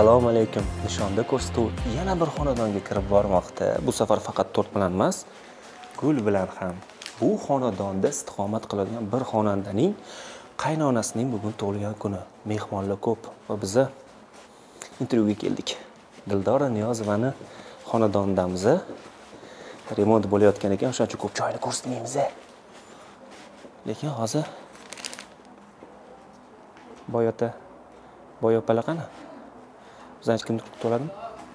Assalomu alaykum. Nishonda ko'rsatuv yana bir xonadonga kirib bormoqda. Bu safar faqat 4 bilan emas, Gul bilan ham. Bu xonadonda istiqomat qiladigan bir xonandaning qaynonasining bugun tug'ilgan kuni. Mehmonlar ko'p va biz intervyuga keldik. Dildora Niyozovani xonadonidamiz. Remont bo'layotgan ekan, o'sha uchun ko'p joyni ko'rsatmaymiz. Lekin hozir boyopalar qani? Bizdan hech kimni kutib oladimi?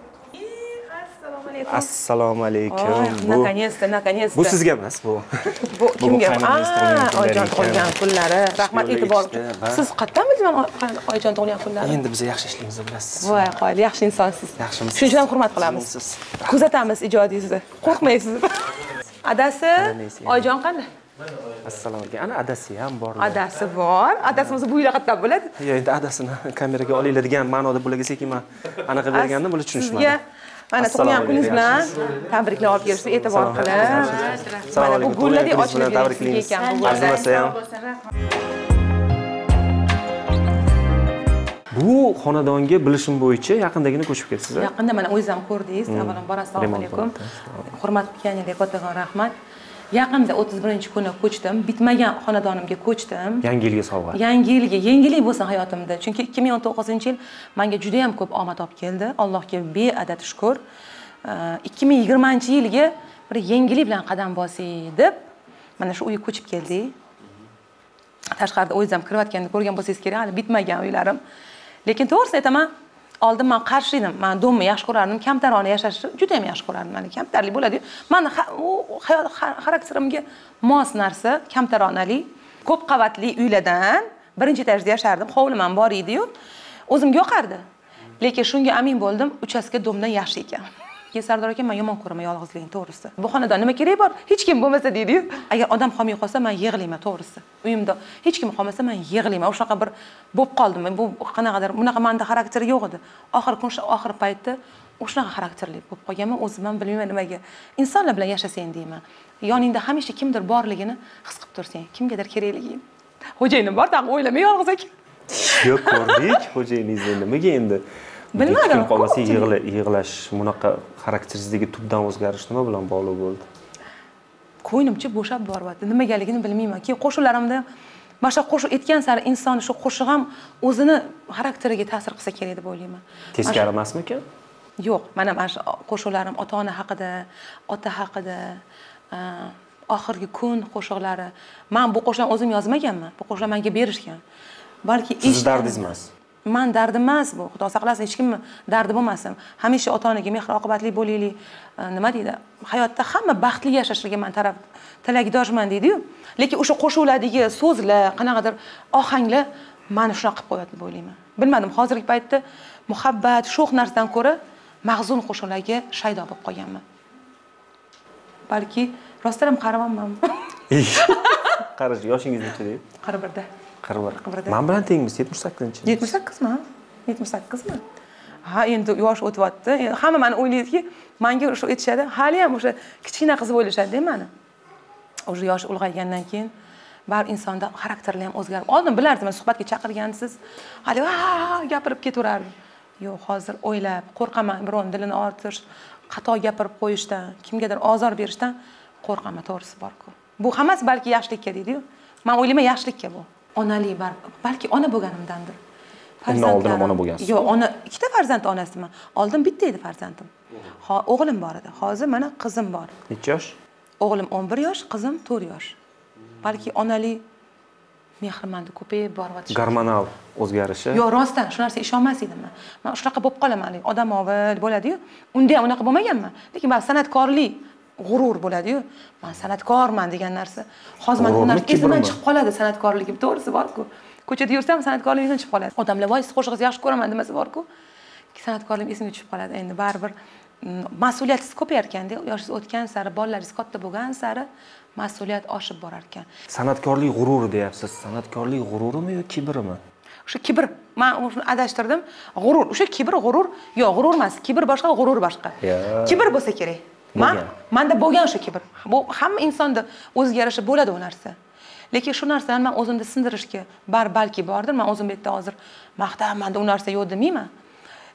Assalomu alaykum. Наконец-то. Bu sizga emas, bu. Bu kimga? Oyijon tug'ilgan kunlari. Rahmat e'tibor. Siz qayerdan bildingiz oyijon tug'ilgan kunlari? Endi biz yaxshi ishlaymiz, bilasiz. Voy, qoyil, yaxshi insonsiz. Yaxshimiz. Shuning uchun ham hurmat qilamiz. Kuzatamiz ijodingizni. Qo'rqmaysiz. Adasi, oyijon qanday? Assalomu alaykum. Ana adasi ham bor. Adasi bor. Adasimiz bu yil qayerdan bo'ladi? Yo'q, endi adasini kameraga olinglar degan ma'noda bularga sekin men anaqa bergandim, bular tushunishmadi. Mana tug'ilgan kuningiz bilan tabriklar olib kelishni e'tibor qilib. Mana bu gullarni ochilib tabriklaymiz ekan bu. Arzimasa ham. Bu xonadonga bilishim bo'yicha yaqindagina ko'chib ketdingiz. Yaqinda mana o'zingiz ham ko'rdingiz. Avvalambor assalomu alaykum. Hurmat qilganingizdek kattakon rahmat. Yaqinda 31-kuni ko'chdim. Bitmagan xonadonimga ko'chdim. Yangi yilga sovg'a. Yangi yilga yangilik bo'lsin hayotimda. Chunki 2019-yil menga juda ham ko'p omad olib keldi. Allohga beadad shukr. 2020-yilga bir yangilik bilan qadam bosing deb mana shu uyga ko'chib keldik. Tashqarida o'zingiz ham kirayotganini ko'rgan bo'lsangiz kerak, hali bitmagan uylarim. Lekin to'g'risini aytaman, oldin men qarshi edim. Men domni yaxshi ko'rardim, kamtarona yashashni juda ham yaxshi ko'rardim. Mana kamtarlik bo'ladi. Meni hayot xarakterimga mos narsa kamtaronalik. Ko'p qavatli uylardan birinchi etajda yashardim. Hovlim ham bor edi-yu. O'zimga yoqardi. Lekin shunga amin bo'ldim, uchastka domdan yaxshi ekan. Sardor aka, men yomon ko'raman yolg'izlikni, to'g'risi. Bu xonadon nima kerak bor? Hech kim bo'lmasa deydi-yu. Agar odam qolmay qolsa, men yig'layman, to'g'risi. Uyimda hech kim qolmasa, men yig'layman. O'shaqa bir bo'lib qoldim. Bu qanaqadir bunaqa menda xarakteri yo'q edi. Oxir paytda o'shaqa xarakterli bo'lib qolganman, o'zim ham bilmayman nimaga. Insonlar bilan yashasang deyman. Yoningda hamisha kimdir borligini his qilib tursang, kimgadir kerakligini. Xo'jayinim bor, taq o'ylamay yolg'iz ekan. Yo'q, ko'rdik, xo'jayiningiz nimaga endi? Bilmadim. Qolmasa yig'lash, bunaqa xarakterizdagi tubdan o'zgarish nima bilan bog'liq bo'ldi? Ko'nglimcha bo'shab boryapti. Nimagaligini bilmayman. Keyin qo'shiqlarimda boshqa qo'shiq aytgan sari inson shu qo'shiq ham o'zini xarakteriga ta'sir qilsa kerak deb o'ylayman. Teskari emasmikan? Yo'q, mana shu qo'shiqlarim ota-ona haqida, ota haqida, oxirgi kun qo'shiqlari. Men bu qo'shiqlarni o'zim yozmaganman. Bu qo'shiqlar menga berishgan. Balki siz dardingiz emas. Men dardim emas bu. Xudo saqlasin, hech kimni dardi bo'lmasin. Hamisha ota-onaga mehr oqibatli bo'laylik. Nima deydi? Hayotda hamma baxtli yashashiga men tilakdoshman deydi-yu. Lekin o'sha qo'shuvlardagi so'zlar, qanaqadir ohanglar meni shunaqa qilib qo'yadi deb o'ylayman. Bilmadim, hozirgi paytda muhabbat, sho'x narsadan ko'ra mahzun qo'shiqlarga shaydo bo'lib qolganman. Balki rostdan ham qaramanmi? Qarash, yoshingiz necha deydi? 41da. 41. Men bilan tengmiz, 78-chi. 78mi? 78mi? Ha, endi yosh o'tyapti. Hamma meni o'ylaydiki, menga shu aytishadi, hali ham o'sha kichkina qiz o'ylashadi-da meni. O'sha yosh ulg'aygandan keyin bar insonda xarakteri ham o'zgarib. Oldin bilardim, suhbatga chaqirgansiz, hali gapirib ketaverardim. Yo'q, hozir o'ylab, qo'rqaman birovning dilini ortish, xato gapirib qo'yishdan, kimgadir ozor berishdan qo'rqaman, to'g'risi bor-ku. Bu hammasi balki yaxshilikka deydi-yu. Men o'ylayman yaxshilikka bu. Onalik balki ona bo'lganimdandir. Undan oldin ona bo'lgansiz. Yo'q, ona ikkita farzand onasiman. Oldin bitta edi farzandim. O'g'lim bor edi. Hozir mana qizim bor. Necha yosh? O'g'lim 11 yosh, qizim 4 yosh. Balki onalik mehrmanda ko'payib boryapti. Gormonal o'zgarishi. Yo'q, rostdan shu narsaga ishonmas edim men. Men shunaqa bo'lib qolaman, odamovi bo'ladi-yu. Unda ham unaqa bo'lmaganman. Lekin men san'atkorlik g'urur bo'ladi-yu. Men san'atkorman degan narsa hozir men bu narsa esimdan chiqib qoladi, san'atkorligim to'g'risi bor-ku. Ko'chada yursam san'atkorligimdan chiqib qoladi. Odamlar voy, siz qo'shiqni yaxshi ko'raman demasa bor-ku. San'atkorligim esimga tushib qoladi. Endi baribir mas'uliyatingiz ko'payar ekanda, yoshingiz o'tgan sari, bolalaringiz katta bo'lgan sari mas'uliyat oshib borar ekan. San'atkorlik g'ururi deyapsiz. San'atkorlik g'ururimi yo kibrimi? O'sha kibr. Men uni adashtirdim. G'urur. O'sha kibr, g'urur. Yo'q, g'urur emas. Kibr boshqa, g'urur boshqa. Kibr bo'lsa kerak. Menda bo'lgan o'sha kibr. Bu hamma insonda o'ziga yarasha bo'ladi u narsa. Lekin shu narsani men o'zimda sindirishga balki bordir. Men o'zim bu yerda hozir maqtaman, u narsa yo'q demayman.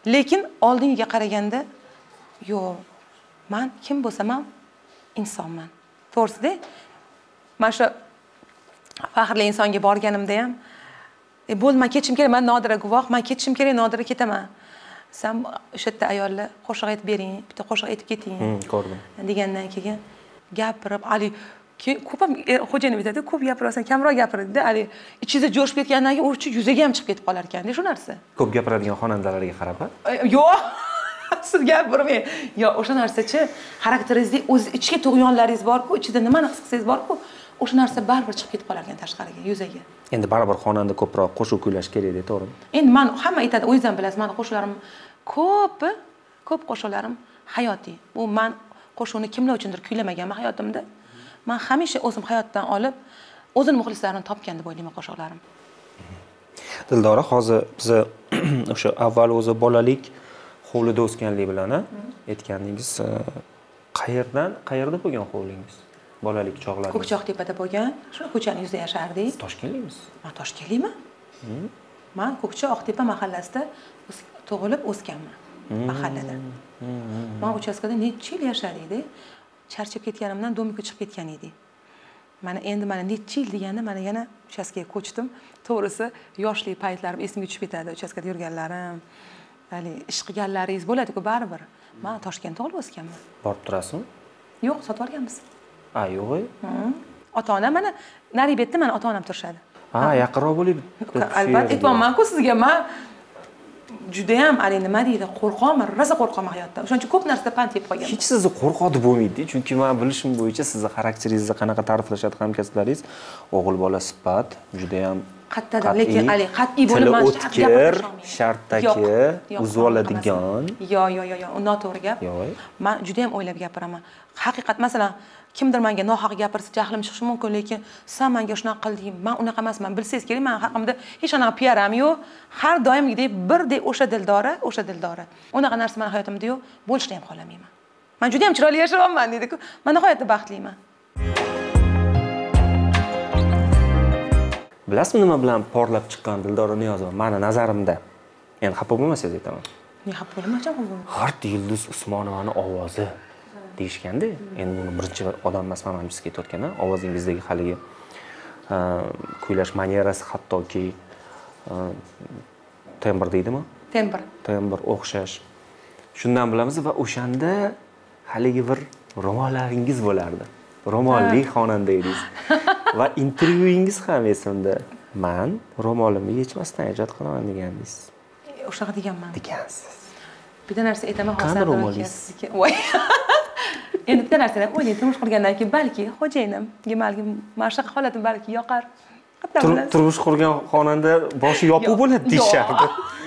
Lekin oldingiga qaraganda, yo'q, men kim bo'lsam ham insonman. To'g'risida, mana shu faxrli insonga borganimda ham bo'ldi, men ketishim kerak, men Nodira guvoh, men ketishim kerak, Nodira ketaman. Sen o'sha yerda ayollar qo'shiq aytib bering, bitta qo'shiq aytib keting. Ko'rdim. Degandan keyin gapirib, ali ko'p ham xo'jayinim aytadi, ko'p gapirasan, kamroq gapir dedi. Ali ichingizda jo'shib ketgandan keyin o'sha yuzaga ham chiqib ketib qolar ekan-da shu narsa. Ko'p gapiradigan xonandalarga qarab, yo'q. Siz gapirmang. Yo, o'sha narsa-chi, xarakteringizda o'z ichki tug'yonlaringiz bor-ku, ichida nimani his qilsangiz bor-ku, o'sha narsa baribir chiqib ketib qolar ekan tashqariga, yuzaga. Endi baribir xonanda ko'proq qo'shiq kuylash kerak deb, to'g'rimi? Endi men hamma aytadi, o'zingizdan bilasiz, meni qo'shiqlarim ko'p qo'shiqlarim hayotiy. Bu men qo'shiqni kimlar uchundir kuylamaganman hayotimda. Men hamisha o'zim hayotdan olib, o'zim muxlislarimni topgan deb o'ylayman qo'shiqlarim. Dildora, hozir biz o'sha avval o'zi bolalik hovlida o'sganlik bilan aytganingiz, qayerda bo'lgan hovlingiz? Bolalik chog'larida. Ko'kchoqtepada bo'lgan, shu ko'chaning yuzida yashardik. Toshkentlikmisiz? Men Toshkentlikman. Men Ko'kchoqtepa mahallasida tug'ilib o'sganman. Mahallada. Men uchastkada necha yil yashadik-da. Charchab ketganimdan domga chiqib ketgan edik. Mana endi necha yil deganda mana yana uchastkaga ko'chdim. To'g'risi, yoshlik paytlarim esimga tushib ketadi. Uchastkada yurganlarim, ya'ni ish qilganlaringiz bo'ladi-ku baribir. Men Toshkentda tug'ilib o'sganman. Borib turasizmi? Yo'q, sotib olganmiz. Yo'q. Ota-onam mana Naribetda mana ota-onam turishadi. Yaqinroq bo'lib. Albatta, aytmayman-ku sizga, men juda ham nima deydi, qo'rqaman, rosa qo'rqaman hayotdan. O'shaning uchun ko'p narsada pand yeb qolganman. Hech sizni qo'rqodi bo'lmaydi, chunki men bilishim bo'yicha sizni xarakteringizni qanaqa ta'riflashadi hamkasblaringiz, o'g'il bola sifat, juda ham qattiq, lekin qat'iy bo'lib o'tkir, sharttaki, o'zib oladigan. Yo'q, noto'g'ri gap. Men juda ham o'ylab gapiraman. Haqiqat, masalan, kimdir menga nohaq gapirsa, jahlim chiqishi mumkin, lekin sen menga shunaqa qilding, men unaqa emasman. Bilsangiz kerak, men haqimda hech qanaqa PR ham yo'q. Har doimgidek birdek o'sha Dildora. Unaqa narsa men hayotimda yo'q, bo'lishni ham xohlamayman. Men juda ham chiroyli yashayapman dedi-ku. Men nihoyatda baxtliman. Bilasizmi nima bilan porlab chiqqan Dildora Niyozova? Meni nazarimda. Endi xafa bo'lmasangiz aytaman. Men xafa bo'lmayman. G'art Yulduz Usmonovani ovozi deyishganda, endi buni birinchi odam emas, men sizga aytayotgan, ovozingizdagi haligi kuylash manierasi, hattoki tembr deydimi? Tembr o'xshash. Shundan bilamiz va o'shanda haligi bir ro'mollaringiz bo'lardi. Ro'molli xonanda edingiz. Va intervyuingiz ham esimda. Men ro'molimni yechmasdan ijod qilaman degandingiz. O'shaqa deganman. Degansiz. Bitta narsa aytaman hozir. Qanday ro'molingiz? Voy. Endi bitta narsa deb o'ylayman, turmush qurgandan keyin balki xo'jayinim balki mana shu holatim balki yoqar. Turmush qurgan xonanda boshi yopiq bo'ladi deyishardi.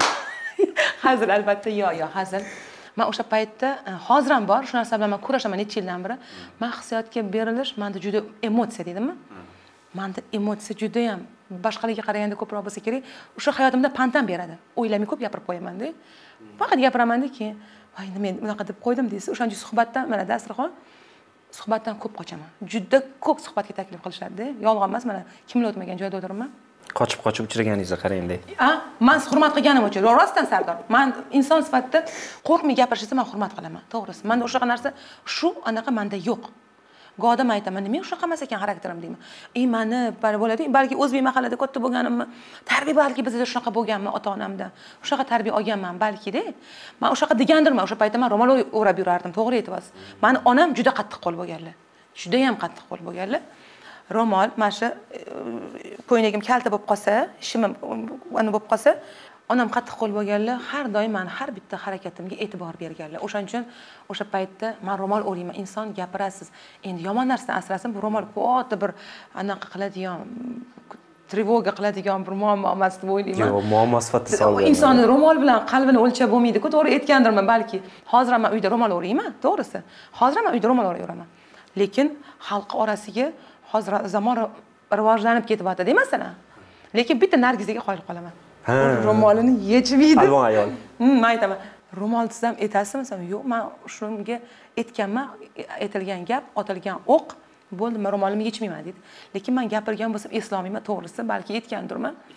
Hazil albatta, yo'q, hazil. Men o'sha paytda hozir ham bor, shu narsa bilan men kurashaman necha yildan beri. Men hissiyotga berilish, menda juda emotsiya deydimi? Menda emotsiya juda ham boshqalarga qaraganda ko'proq bo'lsa kerak. O'sha hayotimda pantam beradi. O'ylamay ko'p gapirib qo'yaman-da. Faqat gapiraman-ki, voy nima bunaqa deb qo'ydim deysiz. O'shancha suhbatdan, mana dasturxon suhbatdan ko'p qochaman. Juda ko'p suhbatga taklif qilishadi-da. Yolg'on emas, mana kimlar o'tmagan joyda o'tiribman. Qochib uchraganingizni qarang-da. Men hurmat qilganim uchun, rostdan Sardor. Men inson sifatida qo'rqmay gapirishsa men hurmat qilaman, to'g'risi. Menda o'sha narsa shu anaqa menda yo'q. Go'da aytaman, nima shunaqa emas ekan xarakterim deyman. Meni bo'ladi, balki o'zbek mahallada katta bo'lganimmi, tarbiya balki bizda shunaqa bo'lganmi ota-onamdan. O'shaqa tarbiya olganman balki-da. Men o'shaqa degandirman, o'sha paytda men ro'mol o'rab yurardim, to'g'ri aytyapsiz. Meni onam juda qattiq qo'l bo'lganlar. Juda ham qattiq qo'l bo'lganlar. Ro'mol, mana shu ko'ylagim kalta bo'lib qolsa, ishim bo'lib qolsa, onam qattiq qo'l bo'lganlar, har doim meni har bitta harakatimga e'tibor berganlar. O'shaning uchun o'sha paytda men ro'mol o'rayman. Inson gapirasiz. Endi yomon narsadan asrasin, bu ro'mol katta bir anaqa qiladigan, trevoga qiladigan bir muammo emas deb o'ylayman. Yo'q, muammo sifatida solgan. Insonni ro'mol bilan qalbini o'lchab bo'lmaydi-ku, to'g'ri aytgandirman balki. Hozir ham men uyda ro'mol o'rayman, to'g'risi. Hozir ham uyda ro'mol o'rayveraman. Lekin xalq orasiga hozir zamon rivojlanib ketyapti, masalan. Lekin bitta Nargizaga qoyil qolaman. Ro'molini yechmaydi. Alvon ayol. Men aytaman, ro'mol tizam etasizmi? Yo'q, men shunga aytganman, aytilgan gap, otilgan o'q, bo'ldi, men ro'molimni yechmayman dedi. Lekin men gapirgan bo'lsam eslolmayman, to'g'risi, balki aytgandirman.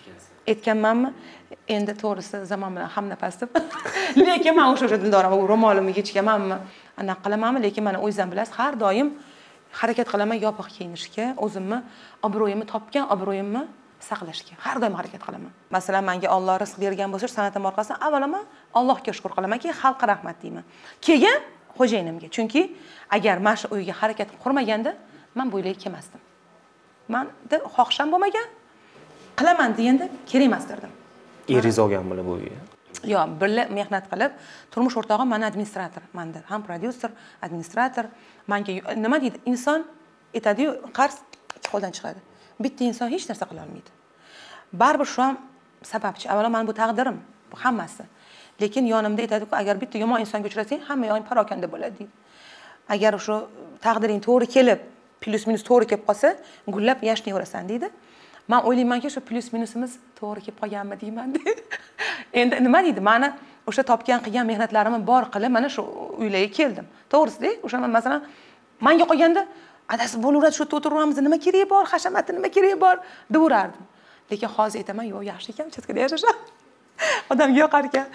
aytganmanmi? Endi to'g'risi zamon bilan hamnafas deb. Lekin men o'sha Dildora ro'molimni yechganmanmi, anaqa qilamanmi, lekin mana o'zingizam bilasiz, har doim harakat qilaman yopiq kiyinishga, o'zimni obro'yimni topgan obro'yimni saqlashga har doim harakat qilaman. Masalan, menga Alloh rizq bergan bo'lsa, sanatim orqasidan avvalo Allohga shukr qilamanki, xalqqa rahmat deyman. Keyin xo'jayinimga. Chunki agar men shu uyga harakat qurmaganda, men bu uyga kelmasdim. Menda xohisham bo'lmagan, qilaman deganda kerak emas derdim. Eringiz olganmi bu uyga? Yo'q, birga mehnat qilib, turmush o'rtog'im mana administrator, menda ham prodyuser, administrator. Menga nima deydi? Inson aytadi-yu, qarz qo'ldan chiqadi. Bitta inson hech narsa qila olmaydi. Baribir shu ham sababchi. Avvalo men bu taqdirim, bu hammasi. Lekin yonimda aytadi-ku, agar bitta yomon insonga uchrasang, hamma yo'ng parokanda bo'ladi deydi. Agar shu taqdiring to'g'ri kelib, plus minus to'g'ri kelib qolsa, gullab yashnayverasan deydi. Men o'ylaymanki, shu plus minusimiz to'g'ri kelib qolganmi deyman. Endi nima deydi? Meni o'sha topgan qilgan mehnatlarimni bor qilib, mana shu uylarga keldim. To'g'risi-da, o'sha masalan, menga qolganda adasi bo'laveradi, shu yerda o'tiramiz, nima keragi bor, hashamati nima keragi bor deb o'rardim. Lekin hozir aytaman, yo'q, yaxshi ekan, chetkada yashasham. Odamga yoqar ekan.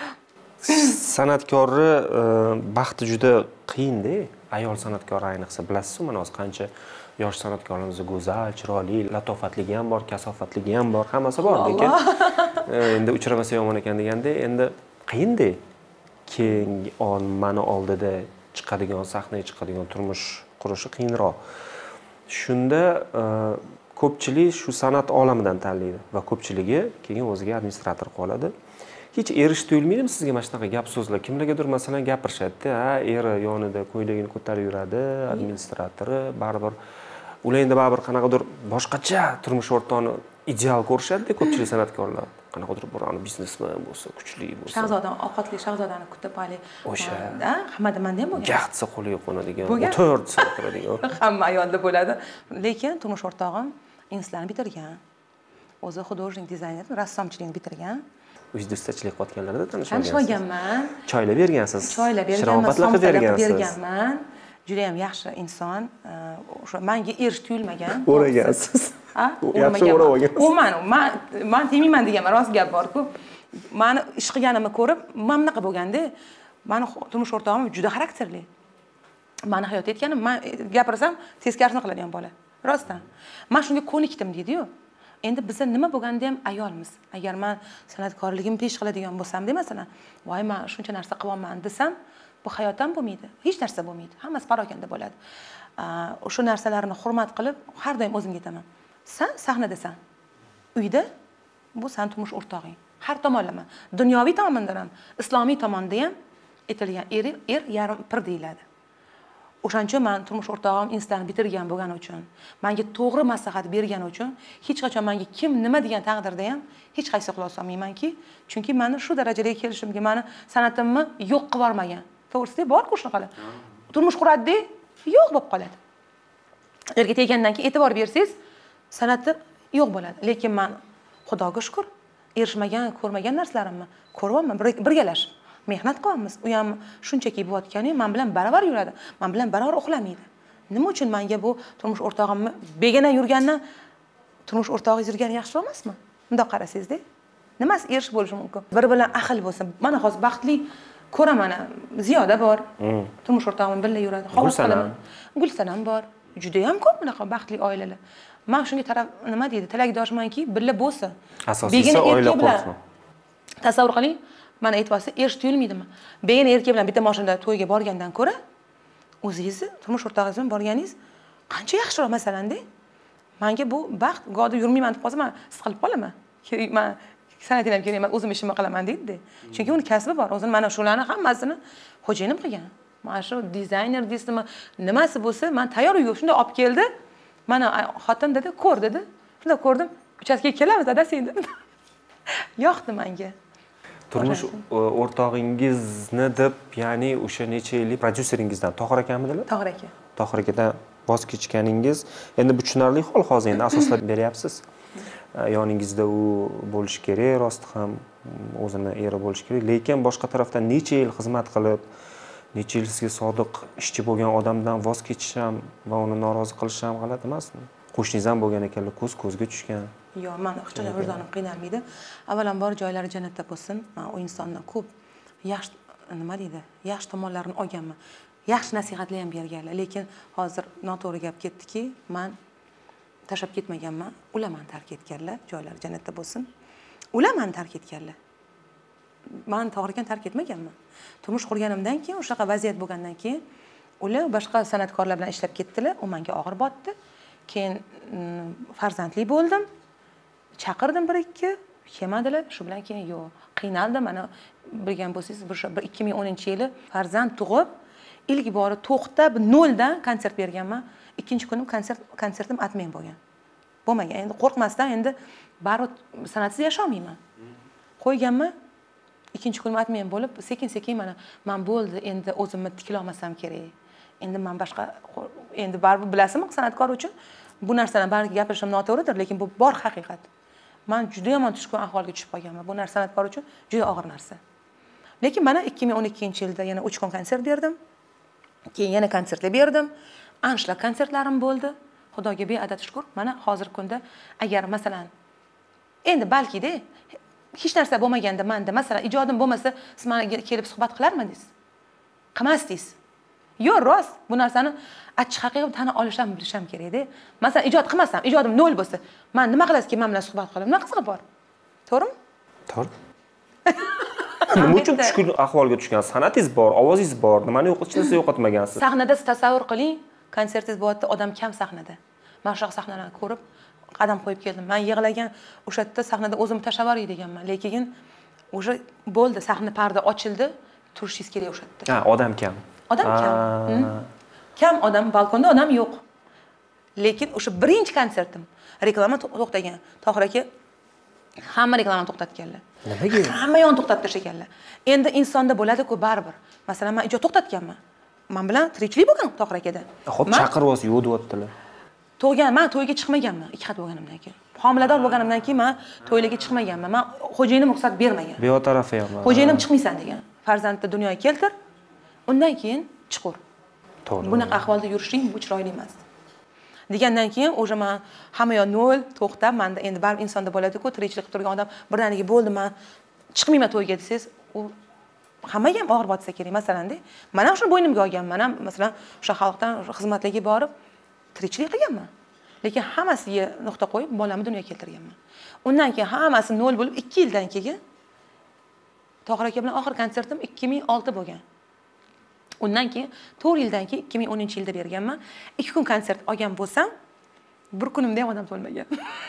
San'atkorni baxti juda qiyin-da. Ayol san'atkori ayniqsa, bilasizmi, mana hozir qancha yosh san'atkorlarimiz go'zal, chiroyli, latofatligi ham bor, kasofatligi ham bor, hammasi bor, lekin endi uchramasa yomon ekan deganda, endi qiyin-da. Keng mani oldida chiqadigan, sahnaga chiqadigan turmush qurishi qiyinroq. Shunda ko'pchilik shu san'at olamidan tanlaydi va ko'pchiligi keyin o'ziga administrator qoladi. Hech erish tuyulmaydimi sizga mana shunaqa gap so'zlar? Kimlargadir masalan gapirishadi, ha, eri yonida ko'ylagini ko'tarib yuradi, administratori, baribir ular endi baribir qanaqadir boshqacha turmush o'rtog'ini ideal ko'rishadi ko'pchilik san'atkorlar. Qanaqadir bir biznesmen bo'lsa, kuchli bo'lsa. Shahzoda, ovqatli shahzodani kutib hali. O'sha, hammada menda ham bo'lgan. Jahtsa qo'liga qo'nadigan, o'tir desa o'tiradigan. Hamma ayolda bo'ladi. Lekin turmush o'rtog'im institutlarni bitirgan. O'zi xudojnik dizayner, rassomchilikni bitirgan. O'zingizda ustachilik qilayotganlarda tanishganman. Choylar bergansiz. Choylar berganman, somsalar berganman. Juda ham yaxshi inson. O'sha menga erish tuyulmagan. O'ragansiz. Ha? Yaxshi o'rab olgansiz. Men temayman deganman, rost gap bor-ku. Meni ish qilganimni ko'rib, men bunaqa bo'lganda, meni turmush o'rtog'im juda xarakterli. Meni hayot etganim, men gapirsam teskarisini qiladigan bola. Rostdan. Men shunga ko'nikdim deydi-yu. Endi bizda nima bo'lganda ham ayolmiz. Agar men san'atkorligimni pesh qiladigan bo'lsam, masalan, voy men shuncha narsa qilyapman desam, bu hayotdan bo'lmaydi. Hech narsa bo'lmaydi. Hammasi parokanda bo'ladi. O'sha narsalarni hurmat qilib, har doim o'zimga aytaman. Sen sahnadasan. Uyda bu sen turmush o'rtog'ing. Har tomonlama. Dunyoviy tomondan ham, islomiy tomonda ham aytilgan er yarim pir deyiladi. O'shaning uchun men turmush o'rtog'im institutni bitirgan bo'lgani uchun, menga to'g'ri maslahat bergani uchun, hech qachon menga kim nima degan taqdirda ham hech qaysi qila olmaymanki, chunki meni shu darajaga kelishimga meni san'atimni yo'q qilib yormagan. To'g'risi bor-ku shunaqa. Turmush quradi, yo'q bo'lib qoladi. Erga tegandan keyin e'tibor bersangiz, san'ati yo'q bo'ladi. Lekin men Xudoga shukr, erishmagan, ko'rmagan narsalarimni ko'ryapman, birgalashib mehnat qilyapmiz. U ham shunchaki bo'layotgani, men bilan baravar yuradi. Men bilan baravar uxlamaydi. Nima uchun menga bu turmush o'rtog'imni begona yurgandan turmush o'rtog'ingiz yurgani yaxshi emasmi? Bundoq qarasangiz-da. Nimasi erish bo'lishi mumkin? Bir bilan ahil bo'lsa, mana hozir baxtli ko'raman, Ziyoda bor. Turmush o'rtog'im birga yuradi. Xolos qilaman. Gulsanam bor. Juda ham ko'p bunaqa baxtli oilalar. Men shunga taraf nima deydi? Tilakdoshmanki, birga bo'lsa. Asosiysi oila qursin. Tasavvur qiling, mana aytibsiz, erish tuyulmaydimi? Begona erkak bilan bitta mashinada to'yga borgandan ko'ra, o'zingizni turmush o'rtog'ingiz bilan borganingiz qancha yaxshiroq masalanda. Menga bu baxt, go'da yurmayman deb qolsa, men siqilib qolaman. Men san'atim kerak emas, o'zim ishimni qilaman deydi. Chunki uni kasbi bor. O'zini mana shularni hammasini xo'jayinim qilgan. Mana shu dizayner deysizmi, nimasi bo'lsa, men tayyor uyga shunday olib keldi. Mana xotin dedi, ko'r dedi. Shunda ko'rdim, uchastkaga kelamiz dadasi endi. Yo'qdi menga. Turmush o'rtog'ingizni deb, ya'ni o'sha necha yillik prodyuseringizdan Tohir akammidilar? Tohir aka. Tohir akadan voz kechganingiz, endi bu tushunarli hol, hozir endi asoslab beryapsiz. Yoningizda u bo'lish kerak, rost ham o'zini eri bo'lish kerak, lekin boshqa tarafdan necha yil xizmat qilib, necha yil sizga sodiq ishchi bo'lgan odamdan voz kechish ham va uni norozi qilish ham g'alati emasmi? Qo'shningiz ham bo'lgan ekanlar, ko'z-ko'zga tushgan. Yo'q, men hech qachon vijdonim qiynalmaydi. Avvalambor joylari jannatda bo'lsin. Men u insondan ko'p yaxshi nima deydi, yaxshi tomonlarini olganman. Yaxshi nasihatlar ham berganlar, lekin hozir noto'g'ri gap ketdiki, men tashlab ketmaganman. Ular meni tark etganlar, joylari jannatda bo'lsin. Ular meni tark etganlar. Men to'g'ridan tark etmaganman. Turmush qurganimdan keyin, o'shaqa vaziyat bo'lgandan keyin ular boshqa san'atkorlar bilan ishlab ketdilar, u menga og'ir botdi. Keyin farzandli bo'ldim. Chaqirdim 1-2, kelmadilar. Shu bilan keyin yo'q, qiynaldim. Mana bilgan bo'lsangiz, 2010-yili farzand tug'ib, ilk bori to'xtab 0 dan konsert berganman. Ikkinchi kunim konsertim atmay bo'lgan. Bo'lmagan. Endi qo'rqmasdan endi baribir san'atsiz yasholmayman. Qo'yganman. Ikkinchi kunim atmay bo'lib, sekin-sekin mana men bo'ldi, endi o'zimni tiklay olmasam kerak. Endi men boshqa endi baribir bilasizmi, san'atkor uchun bu narsadan balki gapirishim noto'g'ridir, lekin bu bor haqiqat. Men juda yomon tushkun ahvolga tushib qolganman. Bu narsa san'atkor uchun juda og'ir narsa. Lekin mana 2012-yilda yana 3 kun konsert berdim. Keyin yana konsertlar berdim. Anshlag konsertlarim bo'ldi. Xudoga beadad shukr. Mana hozirgi kunda agar masalan endi balki-da hech narsa bo'lmaganda menda masalan ijodim bo'lmasa, siz menga kelib suhbat qilarmidingiz? Qilmasdingiz. Yo'q, rost. Bu narsani achchiq haqiqatni tan olisham, bilisham kerak-da. Masalan, ijod qilmasam, ijodim 0 bo'lsa, men nima qilasizki, men bilan suhbat qilib, nima qizig'i bor? To'g'rimi? To'g'ri. Nima uchun tushkun ahvolga tushgan? San'atingiz bor, ovozingiz bor. Nimani yo'qotishni yo'qotmagansiz? Sahnada siz tasavvur qiling, konsertingiz bo'lyapti, odam kam sahnada. Men shu sahnalarni ko'rib, qadam qo'yib keldim. Men yig'lagan o'sha yerda sahnada o'zimni tashlab yuboray deganman, lekin o'sha bo'ldi, sahna parda ochildi, turishingiz kerak o'sha yerda. Ha, odam kam. Odam kam. Kam odam, balkonda odam yo'q. Lekin o'sha birinchi konsertim reklama to'xtagan. Tohir aka hamma reklamani to'xtatganlar. Nimaga? Hamma yon to'xtatib tashlaganlar. Endi insonda bo'ladi-ku baribir. Masalan, men ijod to'xtatganman. Men bilan tirikchilik bo'lgan Tohir akada. Xo'p, chaqiryapsiz, yo'q deyaptilar. Men to'yga chiqmaganman 2 xat bo'lganimdan keyin. Homilador bo'lganimdan keyin men to'ylarga chiqmaganman. Men xo'jayinim ruxsat bermagan. Beyotarafi ham. Xo'jayinim chiqmaysan degan. Farzandni dunyoga keltir. Undan keyin chiqur. To'g'ri. Bunaqa ahvolda yurishing bu chiroyli emas. Degandan keyin o'sha men hamma yoq 0 to'xtab, menda endi baribir insonda bo'ladi-ku, tirikchilik qilib turgan odam birdaniga bo'ldi, men chiqmayman to'yga desangiz, u hammaga ham og'ir botsa kerak. Masalan-da, men ham shuni bo'ynimga olganman. Men ham masalan o'sha xalqdan xizmatlarga borib tirikchilik qilganman. Lekin hammasiga nuqta qo'yib, bolamni dunyoga keltirganman. Undan keyin hammasi 0 bo'lib 2 yildan keyin Tohir aka bilan oxir konsertim 2006 bo'lgan. Undan keyin 4 yildan keyin 2010-yilda berganman. 2 kun konsert olgan bo'lsam, bir kunimda ham odam to'lmagan.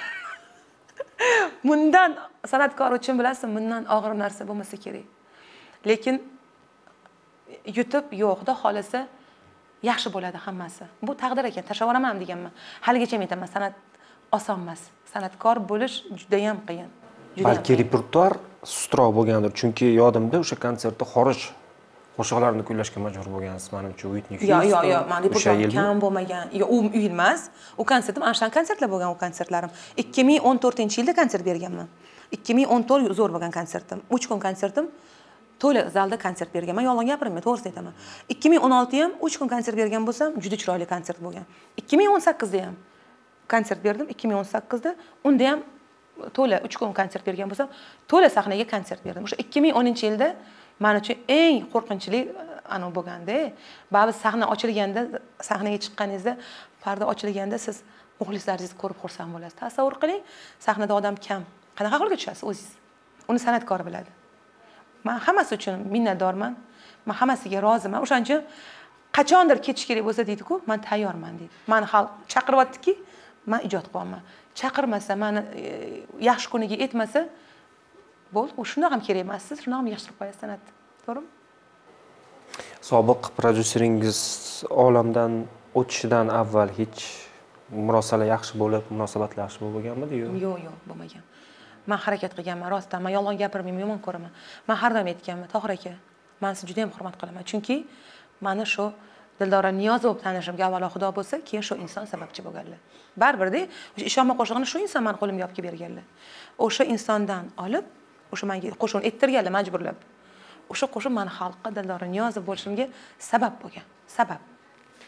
Bundan san'atkor uchun bilasizmi, bundan og'ir narsa bo'lmasa kerak. Lekin YouTube yo'q, xudo xolasa yaxshi bo'ladi hammasi. Bu taqdir ekan, tashlab yuboraman deganman. Haligacha men aytaman, san'at oson emas. San'atkor bo'lish juda ham qiyin. Balki repertuar sustroq bo'lgandir, chunki yodimda o'sha konsertda xorij qo'shiqlarini kuylashga majbur bo'lgansiz, menimcha Whitney Houston. Yo'q, men repertuar kam bo'lmagan. Yo'q, u uy emas. U konsertim anshlan konsertlar bo'lgan, u konsertlarim. 2014-yilda konsert berganman. 2014 zo'r bo'lgan konsertim. 3 kun konsertim. To'la zalda konsert berganman. Yolg'on gapirmayman, to'g'risini aytaman. 2016 ham 3 kun konsert bergan bo'lsam, juda chiroyli konsert bo'lgan. 2018 da ham konsert berdim, 2018 da. Unda ham to'la 3 kun konsert bergan bo'lsam, to'la sahnaga konsert berdim. O'sha 2010-yilda men uchun eng qo'rqinchli anu bo'lganda, ba'zi sahna ochilganda, sahnaga chiqqaningizda, parda ochilganda siz muxlislaringizni ko'rib xursand bo'lasiz. Tasavvur qiling, sahnada odam kam. Qanaqa holga tushasiz o'zingiz? Uni san'atkor biladi. Men hammasi uchun minnatdorman. Men hammasiga roziman. O'shaning uchun qachondir ketish kerak bo'lsa deydi-ku, men tayyorman deydi. Meni xalq chaqiryapti-ki, men ijod qilaman. Chaqirmasa, meni yaxshi kuniga etmasa, bo'ldi. U shundoq ham kerak emas. Siz shundoq ham yaxshirib qo'yasiz san'atni. To'g'rimi? Sobiq prodyuseringiz olamdan o'tishidan avval hech murosalar yaxshi bo'lib, munosabatlar yaxshi bo'lganmidi? Yo'q, bo'lmagan. Men harakat qilganman, rostdan. Men yolg'on gapirmayman, yomon ko'raman. Men har doim aytganman, Tohir aka, men sizni juda ham hurmat qilaman. Chunki meni shu Dildora Niyozova tanishimga avvalo Xudo bo'lsa, keyin shu inson sababchi bo'lganlar. Baribir-da, o'sha ishonma qo'shig'ini shu inson meni qo'limga olib berganlar. O'sha insondan olib, o'sha menga qo'shiqni ayttirganlar majburlab. O'sha qo'shiq meni xalqqa Dildora Niyozova bo'lishimga sabab bo'lgan. Sabab.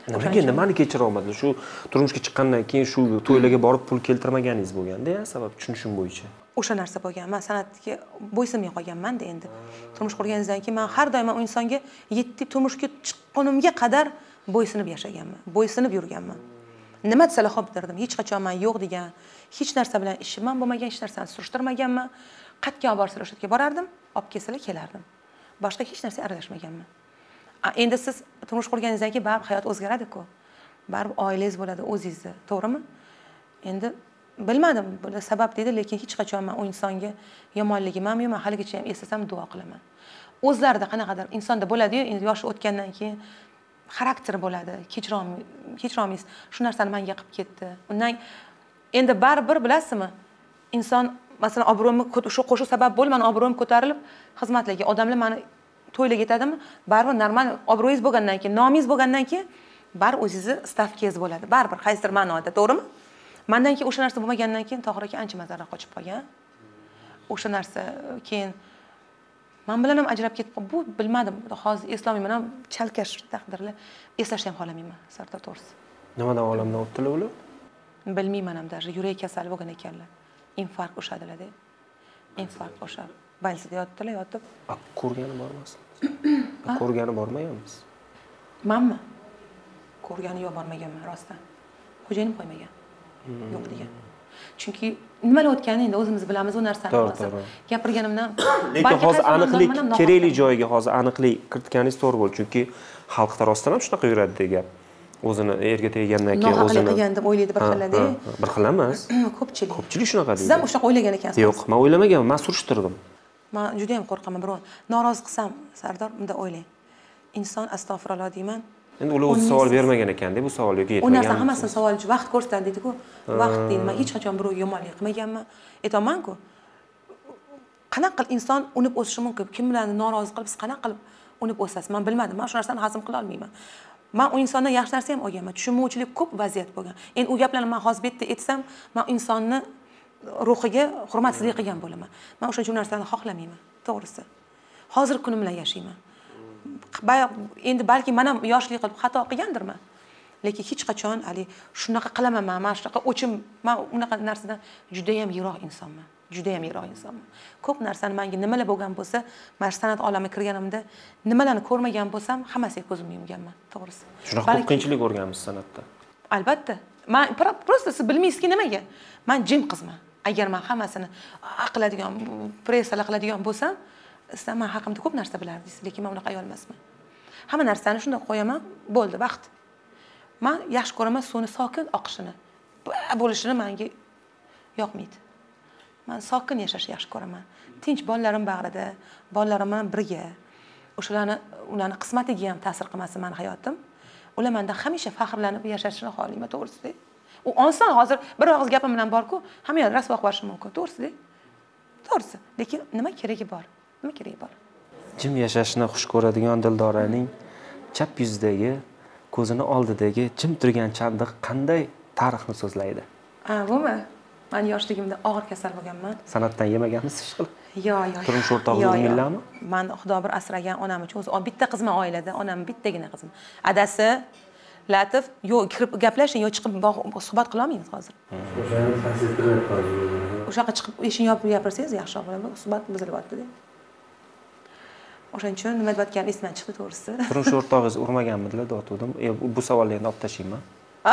nimani kechira olmadingiz? Shu turmushga chiqqandan keyin shu to'ylarga borib pul keltirmaganingiz bo'lganda-ya, sabab tushunishim bo'yicha. O'sha narsa bo'lgan. Men san'atga bo'ysunmay qolganman-da endi. Turmush qurganingizdan keyin men har doim u insonga turmushga chiqqanimga qadar bo'ysunib yashaganman, bo'ysunib yurganman. Nima desalar xo'p derdim. Hech qachon men yo'q degan, hech narsa bilan ishim bo'lmagan, hech narsani surishtirmaganman. Qatga olib borsalar o'sha yerga borardim, olib kelsalar kelardim. Boshqa hech narsaga aralashmaganman. Endi siz turmush qurganingizdan keyin baribir hayot o'zgaradi-ku. Baribir oilangiz bo'ladi, o'zingizni, to'g'rimi? Endi bilmadim, bunda sabab deydi, lekin hech qachon men u insonga yomonligim ham yo'q, men haligacha ham eslasam duo qilaman. O'zlarida qanaqadir insonda bo'ladi-yu, endi yoshi o'tgandan keyin xarakteri bo'ladi, kechirolmaysiz. Shu narsani menga qilib ketdi. Undan endi baribir bilasizmi? Inson masalan obro'mi shu qo'shiq sabab bo'lib, men obro'm ko'tarilib xizmatlarga odamlar meni to'ylarga ketadimi? Baribir normal obro'yingiz bo'lgandan keyin, nomingiz bo'lgandan keyin baribir o'zingizni stavkangiz bo'ladi. Baribir qaysidir ma'noda, to'g'rimi? Mendan keyin o'sha narsa bo'lmagandan keyin Tohir aka ancha mazara qochib qolgan. O'sha narsa keyin men bilan ham ajrab ketib qoldi. Bu bilmadim. Hozir eslolmayman, ham chalkash taqdirlar eslashni ham xohlamayman, Sardor to'g'risi. Nimadan olamdan o'tdilar ular? Bilmayman ham даже yurak kasali bo'lgan ekanlar. Infarkt o'shadilar-da. Infarkt o'sha. Balsida yotdilar, yotib. Ko'rgani bormasmiz. Ko'rgani bormayapmiz. Menmi? Ko'rgani yo'q, bormaganman rostdan. Xo'jayinim qo'ymagan. Yo'q degan. Chunki nimalar o'tganini endi o'zimiz bilamiz u narsani. Gapirganimdan lekin hozir aniqlik kerakli joyiga hozir aniqlik kiritganingiz to'g'ri bo'ldi. Chunki xalqda rostdan ham shunaqa yuradi gap. O'zini erga teggandan keyin o'zini qilgan deb o'ylaydi bir xilda. Bir xil emas. Ko'pchilik shunaqa deydi. Siz ham shunaqa o'ylagan ekansiz. Yo'q, men o'ylamaganman, men surishtirdim. Men juda ham qo'rqaman, birov norozi qilsam, Sardor, unda o'ylang. Inson astag'firulloh deyman. Endi ular o'zi savol bermagan ekanda, bu savol yo'q yetmagan. U narsa hammasini savol uchun vaqt ko'rsatadi deydi-ku. Vaqt deydi. Men hech qachon birovga yomonlik qilmaganman. Aytaman-ku. Qanaqa qilib inson unib o'sishi mumkin? Kim bilan norozi qilib, siz qanaqa qilib unib o'sasiz? Men bilmadim. Men shu narsani hazm qila olmayman. Men u insondan yaxshi narsa ham olganman. Tushunmovchilik ko'p vaziyat bo'lgan. Endi u gaplarni men hozir bitta aytsam, men insonni ruhiga hurmatsizlik qilgan bo'laman. Men o'sha uchun narsani xohlamayman, to'g'risi. Hozir kunim bilan yashayman. Endi balki men ham yoshlik qilib xato qilgandirman. Lekin hech qachon hali shunaqa qilaman men shunaqa o'chim, men unaqa narsadan juda ham yiroq insonman. Juda ham yiroq insonman. Ko'p narsani menga nimalar bo'lgan bo'lsa, mana san'at olamiga kirganimda nimalarni ko'rmagan bo'lsam, hammasiga ko'zimni yumganman, to'g'risi. Shunaqa ko'p qiyinchilik ko'rganmiz san'atda. Albatta. Men prosta siz bilmaysizki nimaga? Men jim qizman. Agar men hammasini qiladigan, pressalar qiladigan bo'lsam, siz men haqimda ko'p narsa bilardingiz, lekin men unaqa ayol emasman. Hamma narsani shunday qo'yaman, bo'ldi, vaqt. Men yaxshi ko'raman suvni sokin oqishini. Bo'lishini menga yoqmaydi. Men sokin yashashni yaxshi ko'raman. Tinch bolalarim bag'rida, bolalarim bilan birga. Ularni qismatiga ham ta'sir qilmasin men hayotim. Ular mendan hamisha faxrlanib yashashini xohlayman, to'g'risi. U oson hozir bir og'iz gapim bilan bor-ku, hamma yo'l rasvo qilish mumkin, to'g'risi. To'g'risi. Lekin nima keragi bor? Nima keragi bor? Jim yashashni xush ko'radigan Dildoraning chap yuzidagi, ko'zini oldidagi jim turgan chandiq qanday tarixni so'zlaydi? Bumi? Men yoshligimda og'ir kasal bo'lganman. San'atdan yemaganmisiz ish qilib? Yo'q. Turmush o'rtog'ingiz millami? Men Xudo bir asragan onam uchun o'zi bitta qizman oilada, onam bittagina qizim. Adasi Latif, yo'q kirib gaplashing, yo'q chiqib suhbat qila olmaymiz hozir. O'shaqa chiqib eshikni yopib gapirsangiz yaxshiroq bo'ladi. Suhbat buzilyapti-da. O'shaning uchun nima deyotganim esimdan chiqdi, to'g'risi. Turmush o'rtog'ingiz urmaganmidilar, dotuvdim. Bu savolni endi olib tashlayman.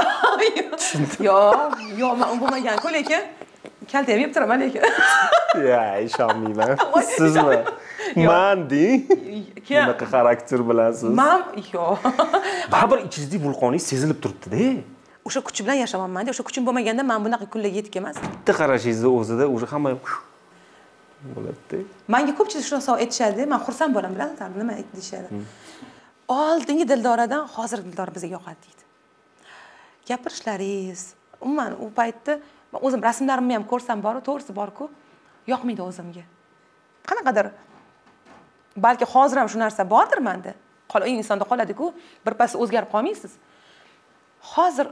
Yo'q, men bo'lmagan-ku, lekin kalta ham yeb turaman lekin. Ya, ishonmayman. Sizmi? Men deng. Bunaqa xarakter bilasiz. Men yo'q. Baribir ichingizda vulqoningiz sezilib turibdi-da. O'sha kuch bilan yashamayman-da. O'sha kuchim bo'lmaganda men bunaqa kunlarga yetib kelmasdim. Bitta qarashingizni o'zida o'sha hamma bo'ladi-da. Menga ko'pchilik shuni savol aytishadi. Men xursand bo'laman, bilasizlar, nima aytishadi. Oldingi Dildoradan hozirgi Dildora bizga yoqadi deydi. Gapirishlaringiz, umuman u paytda men o'zim rasmlarimni ham ko'rsam bor, to'g'risi bor-ku, yoqmaydi o'zimga. Qanaqadir balki hozir ham shu narsa bordir menda. Insonda qoladi-ku, birpas o'zgarib qolmaysiz. Hozir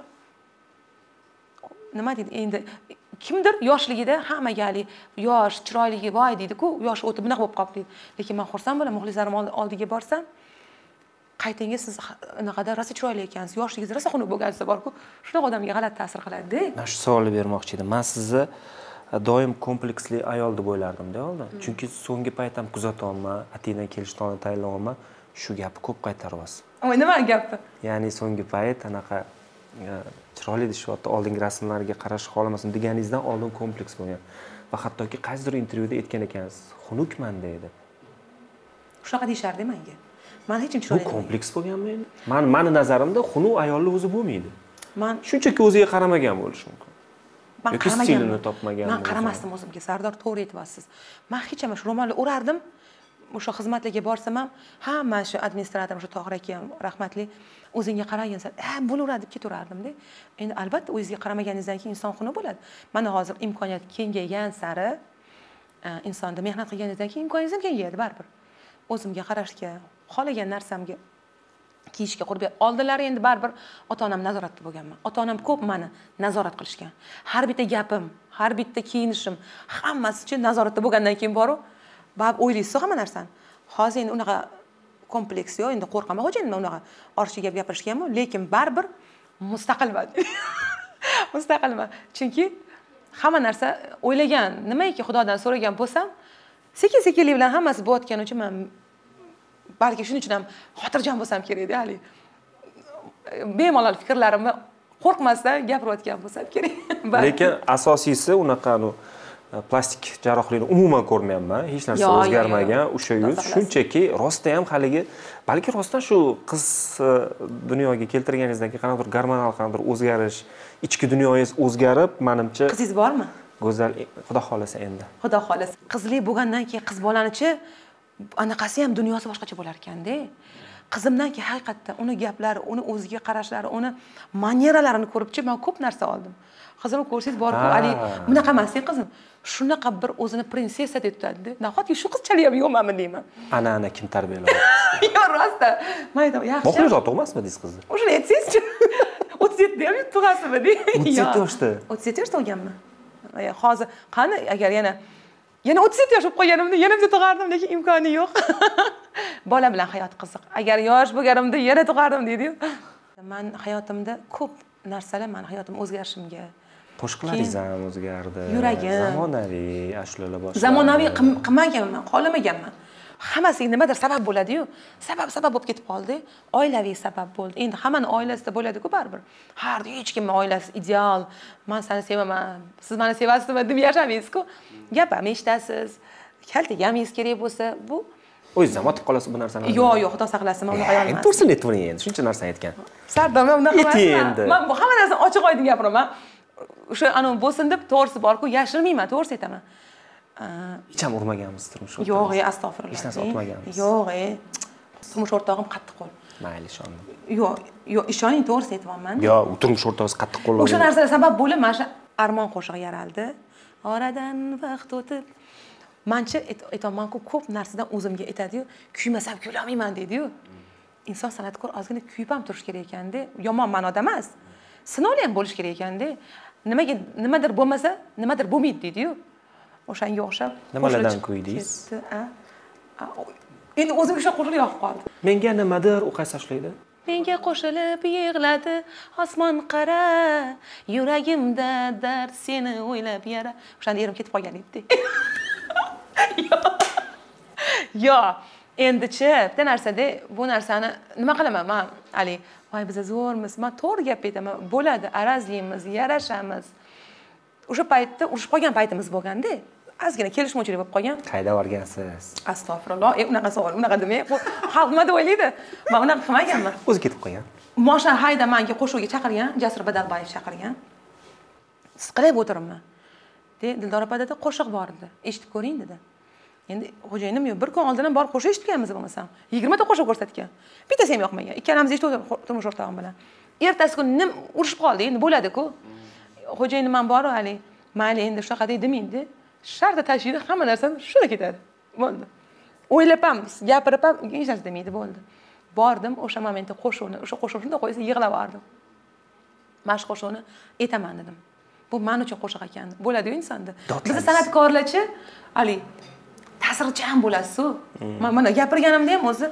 nima deydi endi kimdir yoshligida hammaga yosh, chiroyligi voy deydi-ku, yosh o'tib bunaqa bo'lib qoldi deydi. Lekin men xursand bo'laman, muxlislarim oldiga borsam, qaytingiz siz unaqada rosa chiroyli ekansiz, yoshligingiz rosa xunuk bo'lgansiz borku, shunaqa odamga g'alati ta'sir qiladi-da. Mana shu savolni bermoqchi edim. Men sizni doim kompleksli ayol deb o'ylardim-da oldin. Chunki so'nggi payt ham kuzatyapman, atiydan kelishni tayinlayapman. Shu gapni ko'p qaytaryapsiz. Voy, nima gapi? Ya'ni so'nggi payt anaqa chiroyli deyapti, oldingi rasmlarga qarash xolamasin deganingizdan oldin kompleks bo'lgan. Va hattoki qaysidir intervyuda aytgan ekansiz, xunukman deydi. Shunaqa deyishardi menga. Men hech kim chiroyli. Bu kompleks bo'lganmi endi? Meni nazarimda xunuk ayolning o'zi bo'lmaydi. Men shunchaki o'ziga qaramagan bo'lishi mumkin. Men stilini topmagan. Men qaramasdim o'zimga, Sardor, to'g'ri aytyapsiz. Men hech ham shu ro'molni o'rardim. O'sha xizmatlarga borsam ham, hamma shu administrator, o'sha Tohir aka rahmatli, o'zingga qaragansan, bo'laveradi deb ketaverardim-da. Endi albatta o'zingizga qaramaganingizdan keyin inson xunuk bo'ladi. Mana hozir imkoniyat kengaygan sari insonda mehnat qilganingizdan keyin imkoningiz ham kengayadi baribir. O'zimga qarashga, xohlagan narsamga kiyishga qurbi. Oldinlari endi baribir ota-onam nazoratda bo'lganman. Ota-onam ko'p meni nazorat qilishgan. Har bitta gapim, har bitta kiyinishim, hammasi nazoratda bo'lgandan keyin boru bab o'ylaysiz hamma narsani. Hozir endi unaqa kompleks yo'q, endi qo'rqaman. Xo'jayin men unaqa ortiqcha gap gapirishganman, lekin baribir mustaqilman. Mustaqilman. Chunki hamma narsa o'ylagan, nimaiki Xudodan so'ragan bo'lsam, sekin-sekinlik bilan hammasi bo'layotgani uchun men balki shuning uchun ham xotirjam bo'lsam kerak-da, hali. Bemalol fikrlarimni qo'rqmasdan gapirayotgan bo'lsam kerak. Lekin asosiysi unaqa plastik jarrohlikni umuman ko'rmayapman. Hech narsa o'zgarmagan. O'sha yuz shunchaki rostda ham haligi, balki rostdan shu qiz dunyoga keltirganingizdan keyin qanaqadir gormonal qanaqadir o'zgarish, ichki dunyoyingiz o'zgarib, menimcha. Qizingiz bormi? Go'zal, Xudo xolasa endi. Xudo xolasa. Qizlik bo'lgandan keyin qiz bolanichi anaqasi ham dunyosi boshqacha bo'lar ekan-da. Qizimdan keyin haqiqatdan uni gaplari, uni o'ziga qarashlari, uni manieralarini ko'ribchi men ko'p narsa oldim. Qizimni ko'rsangiz borku, Ali, bunaqa emas-ku qizim. Shunaqa bir o'zini prinsessa deb tutadi-da. Nahotki shu qizchalik ham yo'qmanmi deyman. Ana kim tarbiyalayapti? Yo'q, rostda. Men aytaman, yaxshi. Mohliyo tug'masmi deysiz qizni? O'shani aytsangiz-chi. 37 da ham tug'asizmi dey. 37 yoshda. 37 yoshda tug'ganman. Hozir qani agar yana 37 yosh bo'lib qolganimda yana bitta tug'ardim, lekin imkoni yo'q. Bola bilan hayot qiziq. Agar yosh bo'lganimda yana tug'ardim deydi-yu. Men hayotimda ko'p narsalar men hayotim o'zgarishimga. Qo'shiqlaringiz ham o'zgardi. Yuragim. Zamonaviy ashulalar boshlandi. Zamonaviy qilmaganman, xohlamaganman. Hammasiga nimadir sabab bo'ladi-yu. Sabab bo'lib ketib qoldi. Oilaviy sabab bo'ldi. Endi hammaning oilasida bo'ladi-ku baribir. Har hech kimning oilasi ideal. Men seni sevaman, siz meni sevasizmi deb yashamaysiz-ku. Gap ham eshitasiz. Kaltaga hamingiz kerak bo'lsa, bu o'zingiz ham otib qolasiz bu narsani. Yo'q, Xudo saqlasin, men unaqa ayolman. To'g'risini aytavering endi, shuncha narsani aytgan. Sardor, men unaqa emasman. Men bu hamma narsani ochiq-oydin gapiraman. O'sha bo'lsin deb to'g'risi bor-ku, yashirmayman, to'g'risi aytaman. Hech ham urmaganmiz turmush o'rtog'im. Yo'q, astag'firulloh. Hech narsa otmaganmiz. Yo'q, turmush o'rtog'im qattiq qo'l. Mayli, ishondim. Yo'q, ishoning, to'g'risi aytyapman. Yo'q, turmush o'rtog'ingiz qattiq qo'l. O'sha narsalar sabab bo'lib mana shu armon qo'shig'i yaraldi. Oradan vaqt o'tib, mencha aytaman-ku, ko'p narsadan o'zimga aytadi-yu, kuymasam kuyolmayman deydi-yu. Inson san'atkor ozgina kuyib ham turish kerak ekan-da. Yomon ma'noda emas. Sinovli ham bo'lish kerak ekan-da. Nimadir bo'lmasa, nimadir bo'lmaydi deydi-yu. O'shanga o'xshab. Nimalardan kuydingiz? Endi o'zimga shu qo'shiq yoqib qoldi. Menga nimadir u qaysi ashlaydi? Menga qo'shilib yig'ladi osmon qara, yuragimda dard seni o'ylab yara. O'shanda erim ketib qolgan edi. Yo'q. Endi-chi, bitta narsada bu narsani nima qilaman men, Ali? Voy, biz zo'rmiz. Men to'g'ri gap aytaman. Bo'ladi, arazlimiz, yarashamiz. O'sha paytda urushib qolgan paytimiz bo'lganda, ozgina kelishmovchilik bo'lib qolgan. Qayda borgansiz? Astag'firulloh, unaqa savol, unaqa demay. Xalq nima deb o'ylaydi? Men unaqa qilmaganman. O'zi ketib qolgan. Moshina hayda menga qo'shuvga chaqirgan, Jasur Badalbayev chaqirgan. Siqilib o'tiribman. Dildor opa dedi, qo'shiq bor edi. Eshitib ko'ring dedi. Endi xo'jayinim yo'q, bir kun oldin ham borib qo'shiq eshitganmiz bo'lmasam. 20 ta qo'shiq ko'rsatgan. Bittasi ham yoqmagan. Ikkalamiz eshitib o'tirib turmush o'rtog'im bilan. Ertasi kuni urushib qoldi, endi bo'ladi-ku. Xo'jayinim ham bor, Ali. Mayli, endi shunaqa deymangda. Sharda tashiydi, hamma narsani shuna ketadi. Bo'ldi. O'ylab ham, gapirib ham hech narsa demaydi, bo'ldi. Bordim, o'sha momentda qo'shuvni, o'sha qo'shiqni shunda qo'ysa yig'lab bordim. Mana shu qo'shiqni aytaman dedim. Bu men uchun qo'shiq ekan. Bo'ladi-ku insonda. Biz san'atkorlarchi, Ali, ta'sirchan bo'lasiz-ku. Mana gapirganimda ham o'zi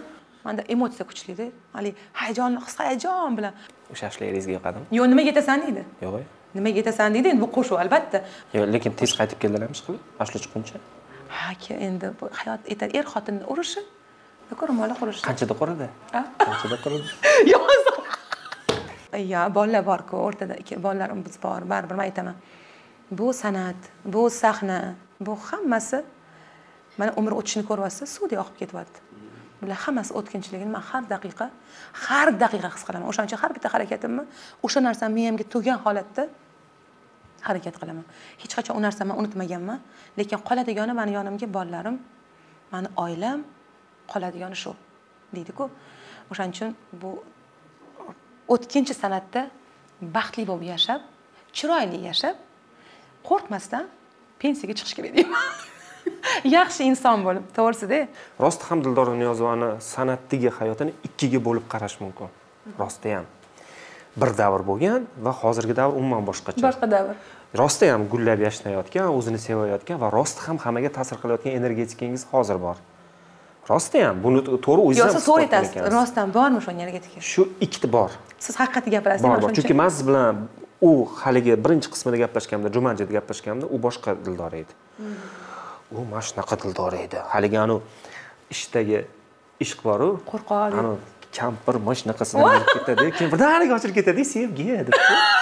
manda emotsiya kuchli-da. Hali hayajon bilan. O'sha ishlaringizga yoqadimi? Yo'q, nimaga yetasan deydi. Yo'q. Nimaga yetasan deydi, endi bu qo'shuv albatta. Yo'q, lekin tez qaytib keldilarmi ishqilib? Ashula chiqquncha. Ha, endi bu hayot aytadi, xotinni urishi. Ko'rmoqlar qurishi. Qanchada quradi? Qanchada quradi? Yo'q. Ya, bolalar bor-ku, o'rtada bolalarimiz bor, baribir men aytaman. Bu san'at, bu sahna, bu hammasi mana umr o'tishini ko'ryapsiz, suvdek oqib ketyapti. Bular hammasi o'tkinchiligini men har daqiqa his qilaman. O'shaning uchun har bitta harakatimni o'sha narsani miyamga to'gan holatda harakat qilaman. Hech qachon u narsani men unutmaganman, lekin qoladigani meni yonimga bolalarim, meni oilam qoladigani shu, deydi-ku. O'shaning uchun bu o'tkinchi san'atda baxtli bo'lib yashab, chiroyli yashab, qo'rqmasdan pensiyaga chiqish kerak deyman. Yaxshi inson bo'lib, to'g'risi-da. Rosti ham Dildora Niyozovani san'atdagi hayotini ikkiga bo'lib qarash mumkin. Rosti ham bir davr bo'lgan va hozirgi davr umuman boshqacha. Boshqa davr. Rosti ham gullab yashnayotgan, o'zini sevayotgan va rosti ham hammaga ta'sir qilayotgan energetikangiz hozir bor. Rosti ham buni to'g'ri o'zingiz ham to'g'ri aytasiz. Rostdan bormi shu energetika? Shu ikkita bor. Siz haqiqatni gapirasiz, bor. Chunki men siz bilan u haligi birinchi qismida gaplashganimda, Jumanjida gaplashganimda, u boshqa Dildora edi. U mana shunaqa Dildora edi. Haligi anu ishdagi ishq bor-ku. Qo'rqoq. Anu kampir mana shunaqasidan bo'lib ketadi, keyin birdaniga ochilib ketadi, sevgi deb.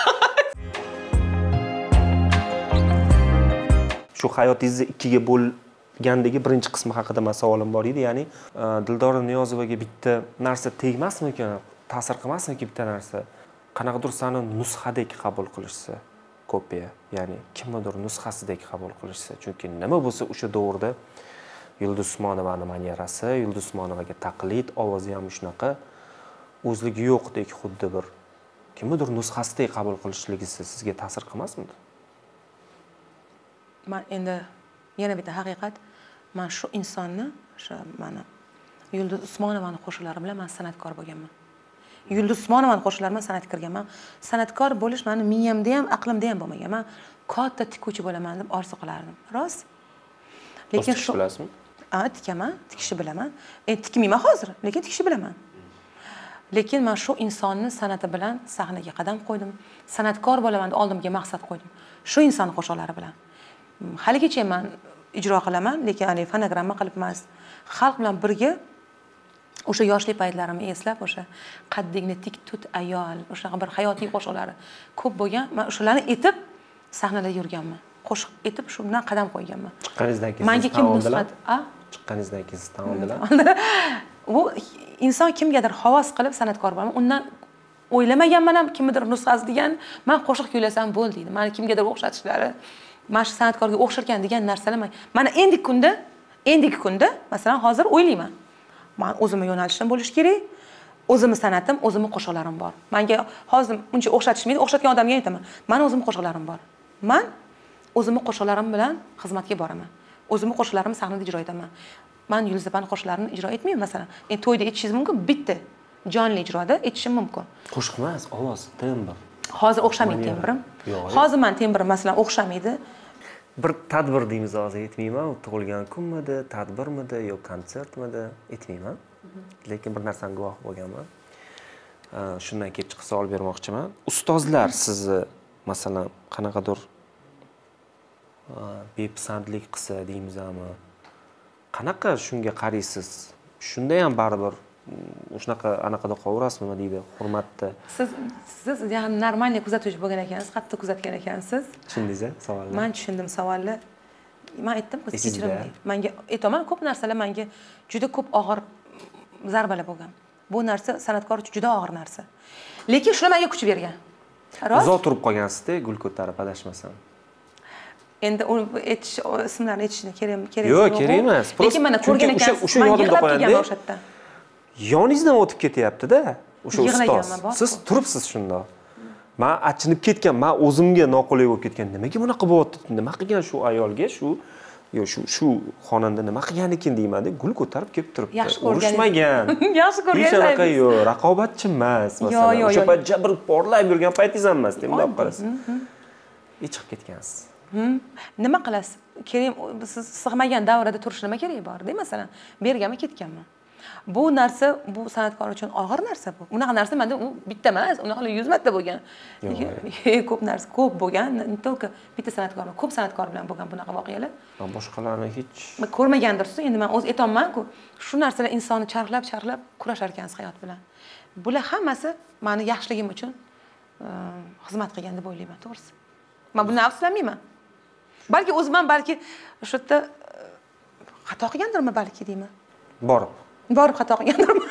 Shu hayotingizni ikkiga bo'lgandagi birinchi qismi haqida men savolim bor edi. Ya'ni Dildora Niyozovaga bitta narsa tegmasmikan, ta'sir qilmasmikan bitta narsa? Qanaqadir seni nusxadek qabul qilishsa, kopiya, ya'ni kimnidir nusxasidek qabul qilishsa. Chunki nima bo'lsa o'sha davrda Yulduz Usmonovaning manyerasi, Yulduz Usmonovaga taqlid, ovozi ham shunaqa o'zligi yo'qdek, xuddi bir kimnidir nusxasidek qabul qilishligi sizga ta'sir qilmasmidi? Men endi yana bitta haqiqat, men shu insonni, o'sha mana Yulduz Usmonovaning qo'shilari bilan men san'atkor bo'lganman. Yulduz Usmonovaning qo'shilari bilan san'atga kirganman. San'atkor bo'lish meni miyamda ham, aqlimda ham bo'lmagan. Men katta tikuvchi bo'laman deb orzu qilardim. Rost. Lekin shu bilasizmi? Tikaman, tikishni bilaman. Tikmayman hozir, lekin tikishni bilaman. Lekin men shu insonni san'ati bilan sahnaga qadam qo'ydim. San'atkor bo'laman deb oldimga maqsad qo'ydim. Shu inson qo'shiqlari bilan. Haligacha men ijro qilaman, lekin ani fonogramma qilib emas. Xalq bilan birga o'sha yoshlik paytlarimni eslab, o'sha qaddingni tik tut ayol, o'sha bir hayotiy qo'shiqlari ko'p bo'lgan. Men o'shalarni etib sahnada yurganman. Qo'shiq etib shundan qadam qo'yganman. Chiqqaningizdan keyin menga kim nusxat, chiqqaningizdan keyin tan oldilar. Bu inson kimgadir havas qilib san'atkor bo'laman. Undan o'ylamaganman ham kimdir nusxasi degan, men qo'shiq kuylasam bo'ldi deydi. Meni kimgadir o'xshatishlari, mana shu san'atkorga o'xsharkan degan narsalar mana endigi kunda, masalan, hozir o'ylayman. Men o'zimning yo'nalishim bo'lish kerak. O'zimning san'atim, o'zimning qo'shiqlarim bor. Menga hozir uncha o'xshatishmaydi, o'xshatgan odamga aytaman. Meni o'zimning qo'shiqlarim bor. Men o'zimning qo'shiqlarim bilan xizmatga boraman. O'zimning qo'shiqlarimni sahnada ijro etaman. Men Yulduz opaning qo'shiqlarini ijro etmayman, masalan. Endi to'yda aytishingiz mumkin, bitta jonli ijroda aytishim mumkin. Qo'shiq emas, ovoz, tembr. Hozir o'xshamaydi tembrim. Hozir men tembrim masalan o'xshamaydi. Bir tadbir deymiz, hozir aytmayman, tug'ilgan kunmidi, tadbirmidi yo konsertmidi, aytmayman. Lekin bir narsani guvoh bo'lganman. Shundan kelib chiqib savol bermoqchiman. Ustozlar sizni masalan qanaqadir bepisandlik qilsa deymizmi? Qanaqa shunga qaraysiz? Shunda ham baribir shunaqa anaqada qolaverasizmi deydi, hurmatda. Siz yani normal kuzatuvchi bo'lgan ekansiz, qattiq kuzatgan ekansiz. Tushundingiz-a savolni? Men tushundim savolni. Men aytdim, kechirim. Menga aytaman, ko'p narsalar menga juda ko'p og'ir zarbalar bo'lgan. Bu narsa san'atkor uchun juda og'ir narsa. Lekin shuni menga kuch bergan. Rost. Uzoq turib qolgansiz-da, gul ko'tarib adashmasam. Endi uni aytish, ismlarni aytishni kerak. Yo'q, kerak emas. Lekin mana ko'rgan ekansiz, o'sha yodimda qoladi. Yoningizdan o'tib ketyapti-da, o'sha ustoz. Siz turibsiz shunda. Men achinib ketgan, men o'zimga noqulay bo'lib ketgan. Nimaga bunaqa bo'lyapti? Nima qilgan shu ayolga, shu xonanda nima qilgan ekan deyman deb gul ko'tarib kelib turibdi. Yaxshi ko'rgan. Urushmagan. Yaxshi ko'rgan. Hech qanaqa yo'q, raqobatchi emas, masalan. O'sha payt jabr porlab yurgan paytingiz ham emas, deb o'ylab qarasiz. Chiqib ketgansiz. Nima qilasiz? Kerak, siz sig'magan davrada turish nima keragi bor, deb masalan, berganman, ketganman. Bu narsa bu san'atkor uchun og'ir narsa bu. Unaqa narsa menda u bitta emas, unaqa 100 marta bo'lgan. Ko'p narsa, ko'p bo'lgan. Только bitta san'atkor, ko'p san'atkor bilan bo'lgan bunaqa voqealar. Boshqalarni hech ko'rmagandirsiz. Endi men o'z aytolman-ku, shu narsalar insonni charxlab kurashar ekansiz hayot bilan. Bular hammasi meni yaxshiligim uchun xizmat qilgan deb o'ylayman, to'g'risi. Men bundan afsuslanmayman. Balki o'zim balki shu yerda xato qilgandirman balki deyman. Borib xato qilgandirman.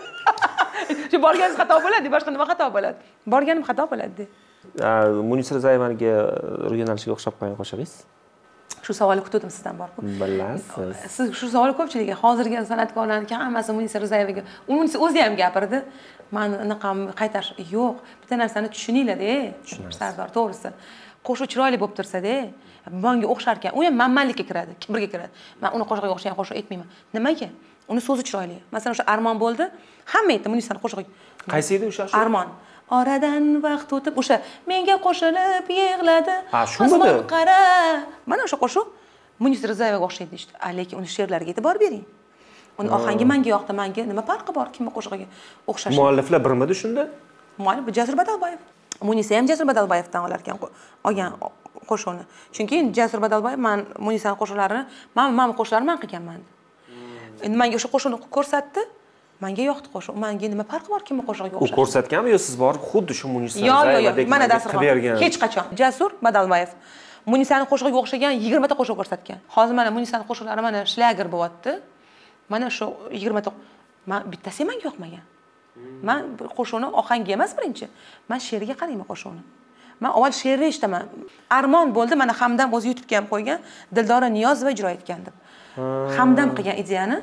Shu borganingiz xato bo'ladi, boshqa nima xato bo'ladi? Borganim xato bo'ladi. Munisa Rizayevaga yo'nalishiga o'xshab qolgan qo'shig'ingiz? Shu savolni kutdim sizdan borku. Bilasiz. Siz shu savolni ko'pchiligiga, hozirgi san'atkorlarning hammasi Munisa Rizayevaga, Munisa o'zi ham gapirdi. Men unaqa qaytarish yo'q. Bitta narsani tushuninglar-da, Sardor, to'g'risi. Qo'shiq chiroyli bo'lib tursa-da, menga o'xshar ekan. U ham manmanlikka kiradi, kibrga kiradi. Men uni qo'shig'iga o'xshagan qo'shiq aytmayman. Nimaga? Uni so'zi chiroyli. Masalan, o'sha Armon bo'ldi. Hamma aytdi Munisani qo'shig'i. Qaysi edi o'sha? Armon. Oradan vaqt o'tib o'sha menga qo'shilib yig'ladi. Shumi? Qara. Mana o'sha qo'shiq Munisa Rizayevaga o'xshaydi işte. Lekin uni she'rlariga e'tibor bering. Uni ohangi menga yoqdi, menga nima farqi bor kimning qo'shig'iga o'xshashi? Mualliflar birmidi shunda? Muallif Jasur Badalbayev. Munisa ham Jasur Badalbayevdan olar ekan olgan qo'shiqni. Chunki Jasur Badalbayev men Munisaning qo'shiqlarini, men qo'shiqlarini men qilganman. Endi menga o'sha qo'shiqni ko'rsatdi. Menga yoqdi qo'shiq. Menga nima farqi bor kimning qo'shig'iga o'xshashi? U ko'rsatganmi yo siz borib xuddi shu Munisa Rizayevadek mana dasturxon hech qachon. Jasur Badalbayev Munisaning qo'shig'iga o'xshagan 20 ta qo'shiq ko'rsatgan. Hozir mana Munisaning qo'shiqlari mana shlager bo'lyapti. Mana shu 20 ta men bittasi menga yoqmagan. Men qo'shiqni ohangi emas birinchi. Men she'riga qarayman qo'shiqni. Men avval she'rni eshitaman. Armon bo'ldi, mana Hamdam o'zi YouTube'ga ham qo'ygan, Dildora Niyozova ijro etgan deb. Hamdam qilgan ideyani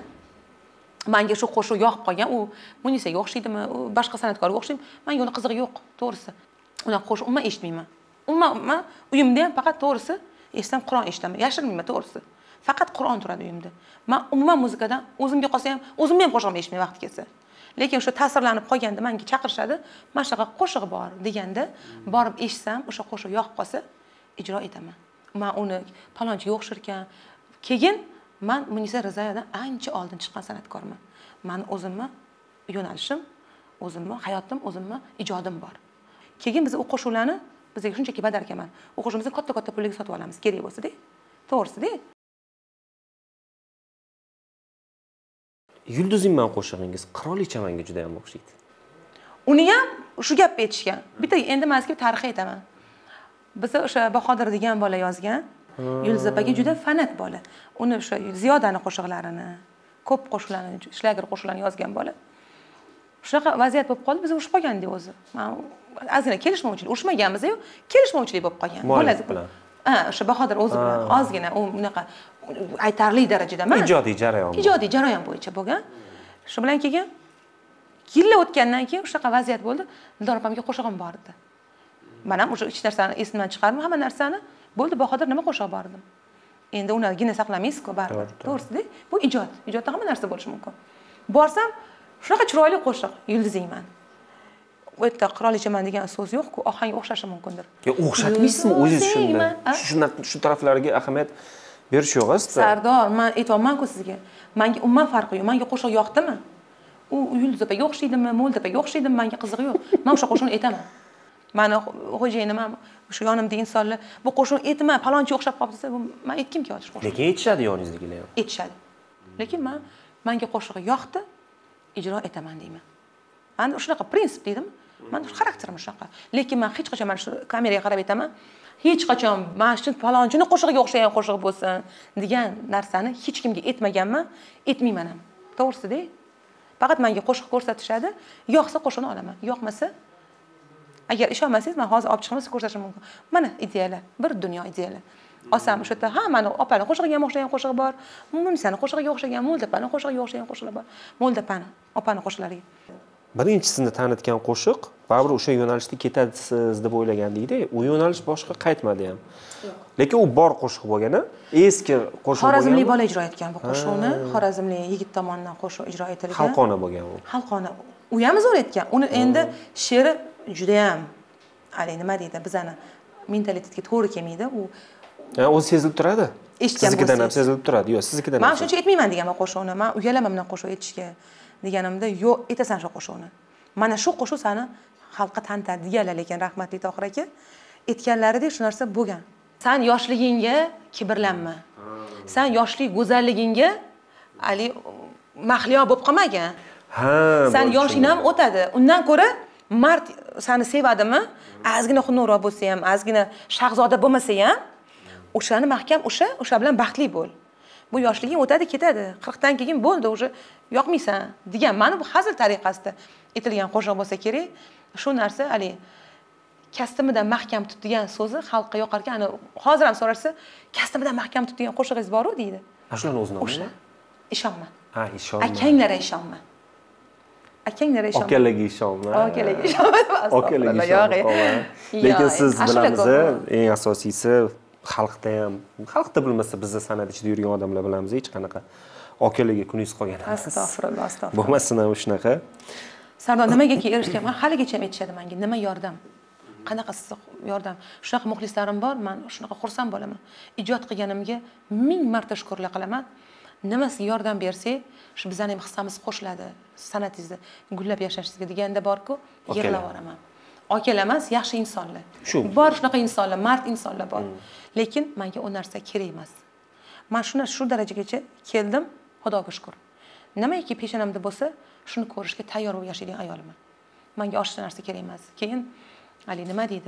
menga shu qo'shiq yoqib qolgan. U Munisaga o'xshaydimi, u boshqa san'atkorga o'xshaydimi? Menga uni qizig'i yo'q, to'g'risi. Uni qo'shiq umuman eshitmayman. Men uyimda ham faqat to'g'risi eshitsam Qur'on eshitaman, yashirmayman to'g'risi. Faqat Qur'on turadi uyimda. Men umuman muzikadan o'zimga qolsa ham o'zimni ham qo'shig'imni eshitmayman vaqt kelsa. Lekin o'sha ta'sirlanib qolganda menga chaqirishadi, mana shunaqa qo'shig'i bor deganda borib eshitsam, o'sha qo'shiq yoqib qolsa, ijro etaman. Men uni palonchiga o'xshar ekan. Keyin men Munisa Rizayevadan ancha oldin chiqqan san'atkorman. Men o'zimni yo'nalishim, o'zimni hayotim, o'zimni ijodim bor. Keyin biz u qo'shiqlarni bizga shunchaki badarkaman. U qo'shiqimizni katta-katta pulga sotib olamiz, kerak bo'lsa-da. To'g'risi-da. Yulduzimman qo'shig'ingiz Qirolichamenga juda ham o'xshaydi. Uni ham shu gapni aytishgan. Bitta endi men sizga tarix aytaman. Biza o'sha Bahodir degan bola yozgan. Yulduz opaga juda fanat bola. Uni o'sha Ziyodani qo'shiqlarini, ko'p qo'shiqlarni, shlager qo'shiqlarini yozgan bola. Shunaqa vaziyat bo'lib qoldi, biz urushib qolgandik o'zi. Men ozgina kelishmovchilik, urushmaganmiz-ku, kelishmovchilik bo'lib qolgan. Bola bilan. O'sha Bahodir o'zi bilan ozgina u bunaqa aytarli darajada emas. Ijodiy jarayon. Ijodiy jarayon bo'yicha bo'lgan. Shu bilan keyin yillar o'tgandan keyin shunaqa vaziyat bo'ldi. Dildor opamga qo'shig'im bor edi. Men ham o'sha hech narsani esimdan chiqarib, hamma narsani bo'ldi, Bahodir nima qo'shiq bor edim. Endi uni gina saqlamaysiz-ku baribir. To'g'risi-da? Bu ijod. Ijodda hamma narsa bo'lishi mumkin. Borsam, shunaqa chiroyli qo'shiq, yulduzingman. U yerda qirolichaman degan so'z yo'q-ku, ohangga o'xshashi mumkindir. Yo, o'xshatmaysizmi o'zingiz shunda? Shu taraflarga ahamiyat berish yo'q-a? Sardor, men aytayapman-ku sizga. Menga umuman farqi yo'q. Menga qo'shiq yoqdimi? U Yulduz opaga o'xshaydimi, Mo'lda opaga o'xshaydimi, menga qizig'i yo'q. Men o'sha qo'shiqni aytaman. Meni xo'jayinim ham shu yonimda insonlar bu qo'shiqni aytma, palonchi o'xshab qolib desa, men aytkim keladi qo'shiq. Lekin aytishadi yoningizdagilar ham. Aytishadi. Lekin menga qo'shig'i yoqdi, ijro etaman deyman. Men shunaqa prinsip deydim. Men xarakterim shunaqa. Lekin men hech qachon mana shu kameraga qarab aytaman. Hech qachon mana shu palonchining qo'shig'iga o'xshagan qo'shiq bo'lsin degan narsani hech kimga aytmaganman, aytmayman ham. To'g'risi-da? Faqat menga qo'shiq ko'rsatishadi, yoqsa qo'shig'ini olaman, yoqmasa agar ishonmasangiz men hozir olib chiqamiz ko'rsatishim mumkin. Mana ideyalar, bir dunyo ideyalar. Olsam o'sha yerda mani opaning qo'shig'iga ham o'xshagan qo'shig'i bor, Munisani qo'shig'iga o'xshagan, Mo'lda opaning qo'shig'iga o'xshagan qo'shiqlar bor. Mo'lda opaning qo'shiqlariga. Birinchisini tanitgan qo'shiq, baribir o'sha yo'nalishda ketasiz deb o'ylagandingda, u yo'nalish boshqa qaytmadi ham. Lekin u bor qo'shiq bo'lgan-a? Eski qo'shiq bo'lgan. Xorazmlik bola ijro etgan bu qo'shiqni, Xorazmlik yigit tomonidan qo'shiq ijro etilgan. Xalqona bo'lgan u. Xalqona. U ham zo'r etgan. Uni endi she'ri juda ham nima deydi, bizani mentalitetga to'g'ri kelmaydi. U O'zi sezilib turadi. Eshitgan Siznikidan ham bo'lsangiz. sezilib turadi. Yo'q, siznikidan Men ham. shuncha aytmayman deganman qo'shiqni. Men uyalaman bundan qo'shiq aytishga deganimda, yo'q, aytasan shu qo'shiqni. Mana shu qo'shiq seni xalqqa tanitadi deganlar, lekin rahmatli Tohir aka aytganlaridek shu narsa bo'lgan. Sen yoshligingga kibrlanma. Sen yoshlik go'zalligingga ali mahliyo bo'lib qolmagan. Ha. Sen yoshing ham o'tadi. Undan ko'ra mard seni sevadimi? Ozgina xunukroq bo'lsa ham, ozgina shahzoda bo'lmasa ham, o'shani mahkam o'sha bilan baxtli bo'l. Bu yoshliging o'tadi, ketadi. 40 dan keyin bo'ldi, o'sha yoqmaysan degan. Mana bu hazil tariqasida aytilgan qo'shiq bo'lsa kerak. Shu narsa ali kastimdan mahkam tut degan so'zi xalqqa yoqar ekan. Hozir ham so'rashsa, kastimdan mahkam tut degan qo'shigingiz bor-ku deydi. Shularni o'zi nomi. O'sha. Ishonma. Ha, ishonma. Akanglar ishonma. Akanglar ishonma. Okalarga ishonma. Okalarga ishonma. Okalarga ishonma. Lekin siz bilamiz, eng asosiysi xalqda ham, xalqda bilmasa bizda san'at ichida yurgan odamlar bilamiz, hech qanaqa okalarga kuningiz qolgan emas. Astag'firulloh, astag'firulloh. Bo'lmasin ham shunaqa. Sardor nimagaga erishgan? Men haligacha ham aytishadi menga, nima yordam? Qanaqa siz yordam? Shunaqa muxlislarim bor, men shunaqa xursand bo'laman. Ijod qilganimga 1000 marta shukrlar qilaman. Nima sizga yordam bersak, shu bizning ham hissamiz qo'shiladi san'atingizda gullab yashashingizga deganda bor-ku, yig'lab boraman. Okalar emas, yaxshi insonlar. Bor shunaqa insonlar, mard insonlar bor. Lekin menga u narsa kerak emas. Men shu darajagacha keldim, Xudoga shukr. Nimaiki peshonamda bo'lsa, shuni ko'rishga tayyor bo'lib yashaydigan ayolimman. Menga boshqa narsa kerak emas. Keyin Ali nima deydi?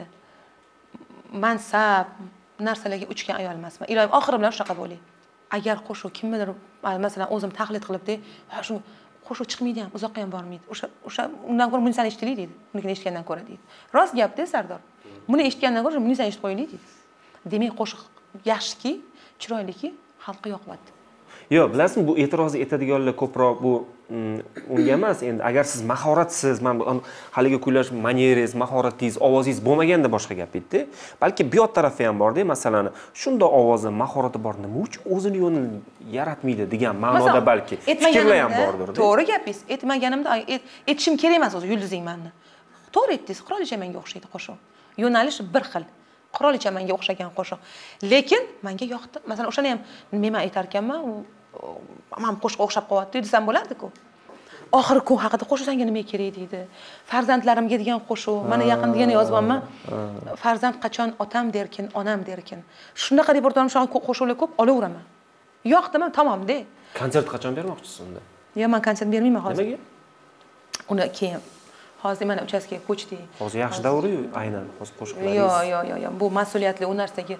Mansab narsalarga uchgan ayol emasman. Iloyim oxiri bilan shunaqa bo'ling. Agar qo'shiq kimnidir masalan o'zim tahlil qilib-da, shu qo'shiq chiqmaydi ham, uzoqqa ham bormaydi. O'sha undan ko'ra Munisani eshitaylik deydi. Unikini eshitgandan ko'ra deydi. Rost gap-da, Sardor. Buni eshitgandan ko'ra Munisani eshitib qo'yaylik deydi. Demak, qo'shiq yaxshiki, chiroyliki, xalqqa yoqyapti. Yo'q, bilasizmi, bu e'tiroz etadiganlar ko'proq bu unga emas. Endi agar siz mahoratsiz, mana haligi kuylash manieringiz, mahoratingiz, ovozingiz bo'lmaganda boshqa gap edi. Balki bu yoq tarafi ham bor-da, masalan, shunda ovozi, mahorati bor, nima uchun o'zini yo'lini yaratmaydi degan ma'noda balki fikrlar ham bordir. To'g'ri gapingiz. Aytmaganimda aytishim kerak emas o'zi yulduzing menni. To'g'ri aytdingiz, qirolicha menga o'xshaydi qo'shiq. Yo'nalish bir xil. Qirolicha menga o'xshagan qo'shiq. Lekin menga yoqdi. Masalan, o'shani ham men aytar ekanman, men qo'shiq o'xshab qo'yapti desam bo'lardi-ku. Oxiri ku haqida qo'shsanga nima kerak deydi. Farzandlarimga degan qo'shiq. Mana yaqin degan yozganman. Farzand qachon otam derkin, onam derkin. Shunaqa repertuarim shu qo'shiqlar ko'p olaveraman. Yoqdimi? Tamom-da. Konsert qachon bermoqchisiz unda? Yo'q, men konsert bermayman hozir. Nimaga? Uni keyin hozir mana uchastkaga ko'chdik. Hozir yaxshi davr-ku, aynan hozir qo'shiqlaringiz. Yo'q. Bu mas'uliyatli u narsaga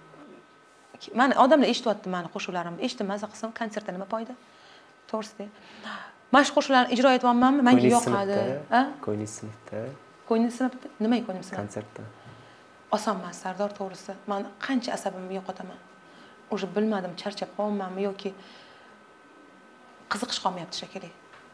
mana odamlar eshityapti meni qo'shiqlarimni. Eshitib maza qilsam, konsertda nima foyda? To'g'risi. Mana shu qo'shiqlarni ijro etyapmanmi? Menga yoqadi. Ha? Ko'nglingiz sinibdi. Ko'nglingiz sinibdi? Nimaga ko'nglim sinibdi? Konsertda. Oson emas, Sardor, to'g'risi. Men qancha asabimni yo'qotaman. O'sha bilmadim, charchab qolmanmi yoki qiziqish qolmayapti shekilli.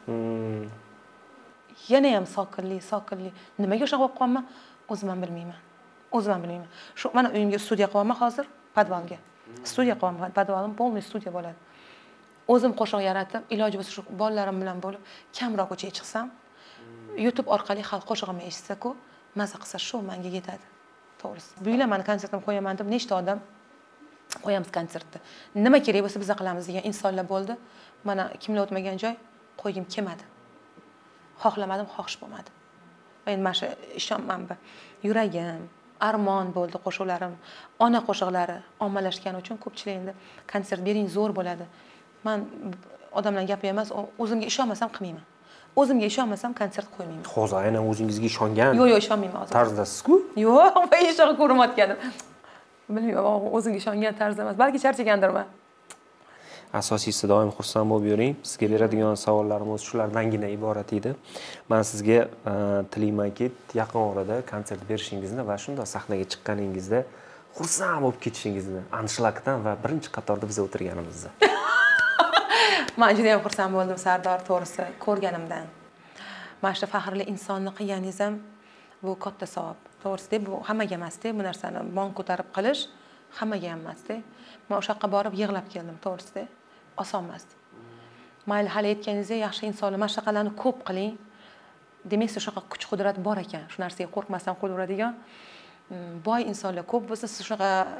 Yana ham sokinlik. Nimaga o'sha bo'lib qolman? O'zim ham bilmayman. Shu mana uyimga studiya qilaman hozir, podvalga. Studiya qilaman, podvalim полный studiya bo'ladi. O'zim qo'shiq yaratib, iloji bo'lsa shu bolalarim bilan bo'lib, kamroq ko'chaga chiqsam, YouTube orqali xalq qo'shig'imni eshitsa-ku, maza qilsa shu menga yetadi. To'g'risi. Buylar meni konsertimni qo'yaman deb nechta odam qo'yamiz konsertda. Nima kerak bo'lsa biz qilamiz degan insonlar bo'ldi. Mana kimlar o'tmagan joy qo'ygim kelmadi. Xohlamadim, xohish bo'lmadi. Men mana shu ishonmanmi? Yuragim, armon bo'ldi qo'shiqlarim. Ona qo'shiqlari ommalashgani uchun ko'pchilik endi konsert bering zo'r bo'ladi. Men odamlarga gap emas, o'zimga ishonmasam qilmayman. O'zimga ishonmasam konsert qo'ymayman. Hozir aynan o'zingizga ishongan. Yo'q, ishonmayman hozir. Tarzdasiz-ku? Yo'q, men hech narsa ko'rmayotganim. Bilmayman, o'zimga ishongan tarzda emas. Balki charchagandirman. Asosiysi doim xursand bo'lib yuring. Sizga beradigan savollarimiz shulardangina iborat edi. Men sizga tilaymanki, yaqin orada konsert berishingizni va shunda sahnaga chiqqaningizda xursand bo'lib ketishingizni, anshлагdan va birinchi qatorda biz o'tirganimizda. Men juda ham xursand bo'ldim, Sardor, to'g'risi, ko'rganimdan. Mana shu faxrli insonni qilganingiz ham bu katta savob. To'g'risi, bu hammaga emas-da, bu narsani mong ko'tarib qilish hammaga ham emas-da. Men o'sha yoqqa borib yig'lab keldim, to'g'risi. Oson emas. Mayli, hali aytganingizdek, yaxshi insonlar mashaqalarni ko'p qiling. Demak, shunaqa kuch-qudrat bor ekan. Shu narsaga qo'rqmasdan qo'laveradigan boy insonlar ko'p bo'lsa, siz shunaqa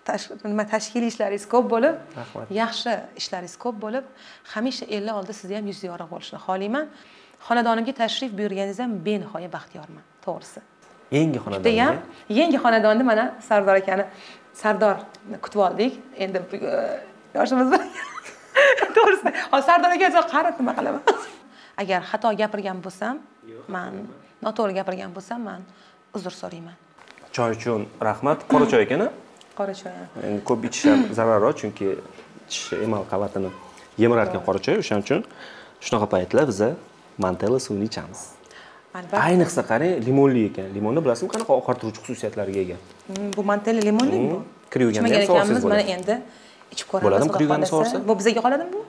tashkiliy ishlaringiz ko'p bo'lib, Rahmat. yaxshi ishlaringiz ko'p bo'lib, hamisha ellar oldida sizni ham yuzi yorug' bo'lishini xohlayman. Xonadonimga tashrif buyurganingiz ham benihoya baxtiyorman, to'g'risi. Yangi xonadonga. Judayam yangi xonadonni mana Sardor akani, Sardorni kutib oldik. Endi yoshimiz bilan to'g'risi. Hozir Sardor aka qarab nima qilaman? Agar xato gapirgan bo'lsam, noto'g'ri gapirgan bo'lsam, men uzr so'rayman. Choy uchun rahmat. Qora choy ekan-a? Qora choy. Endi ko'p ichish ham zararroq, chunki tish emal qavatini yemirar ekan qora choy. O'shaning uchun shunaqa paytlar biz Mantella suvini ichamiz. Albatta. Ayniqsa qarang, limonli ekan. Limonni bilasizmi, qanaqa oqartiruvchi xususiyatlarga ega? Bu Mantella limonli bu. Kiriyoganda ham so'rasiz Mana bo'ladi. endi ichib ko'ramiz. Bo'ladimi kiriyoganda so'rasa? Bu bizga qoladimi bu?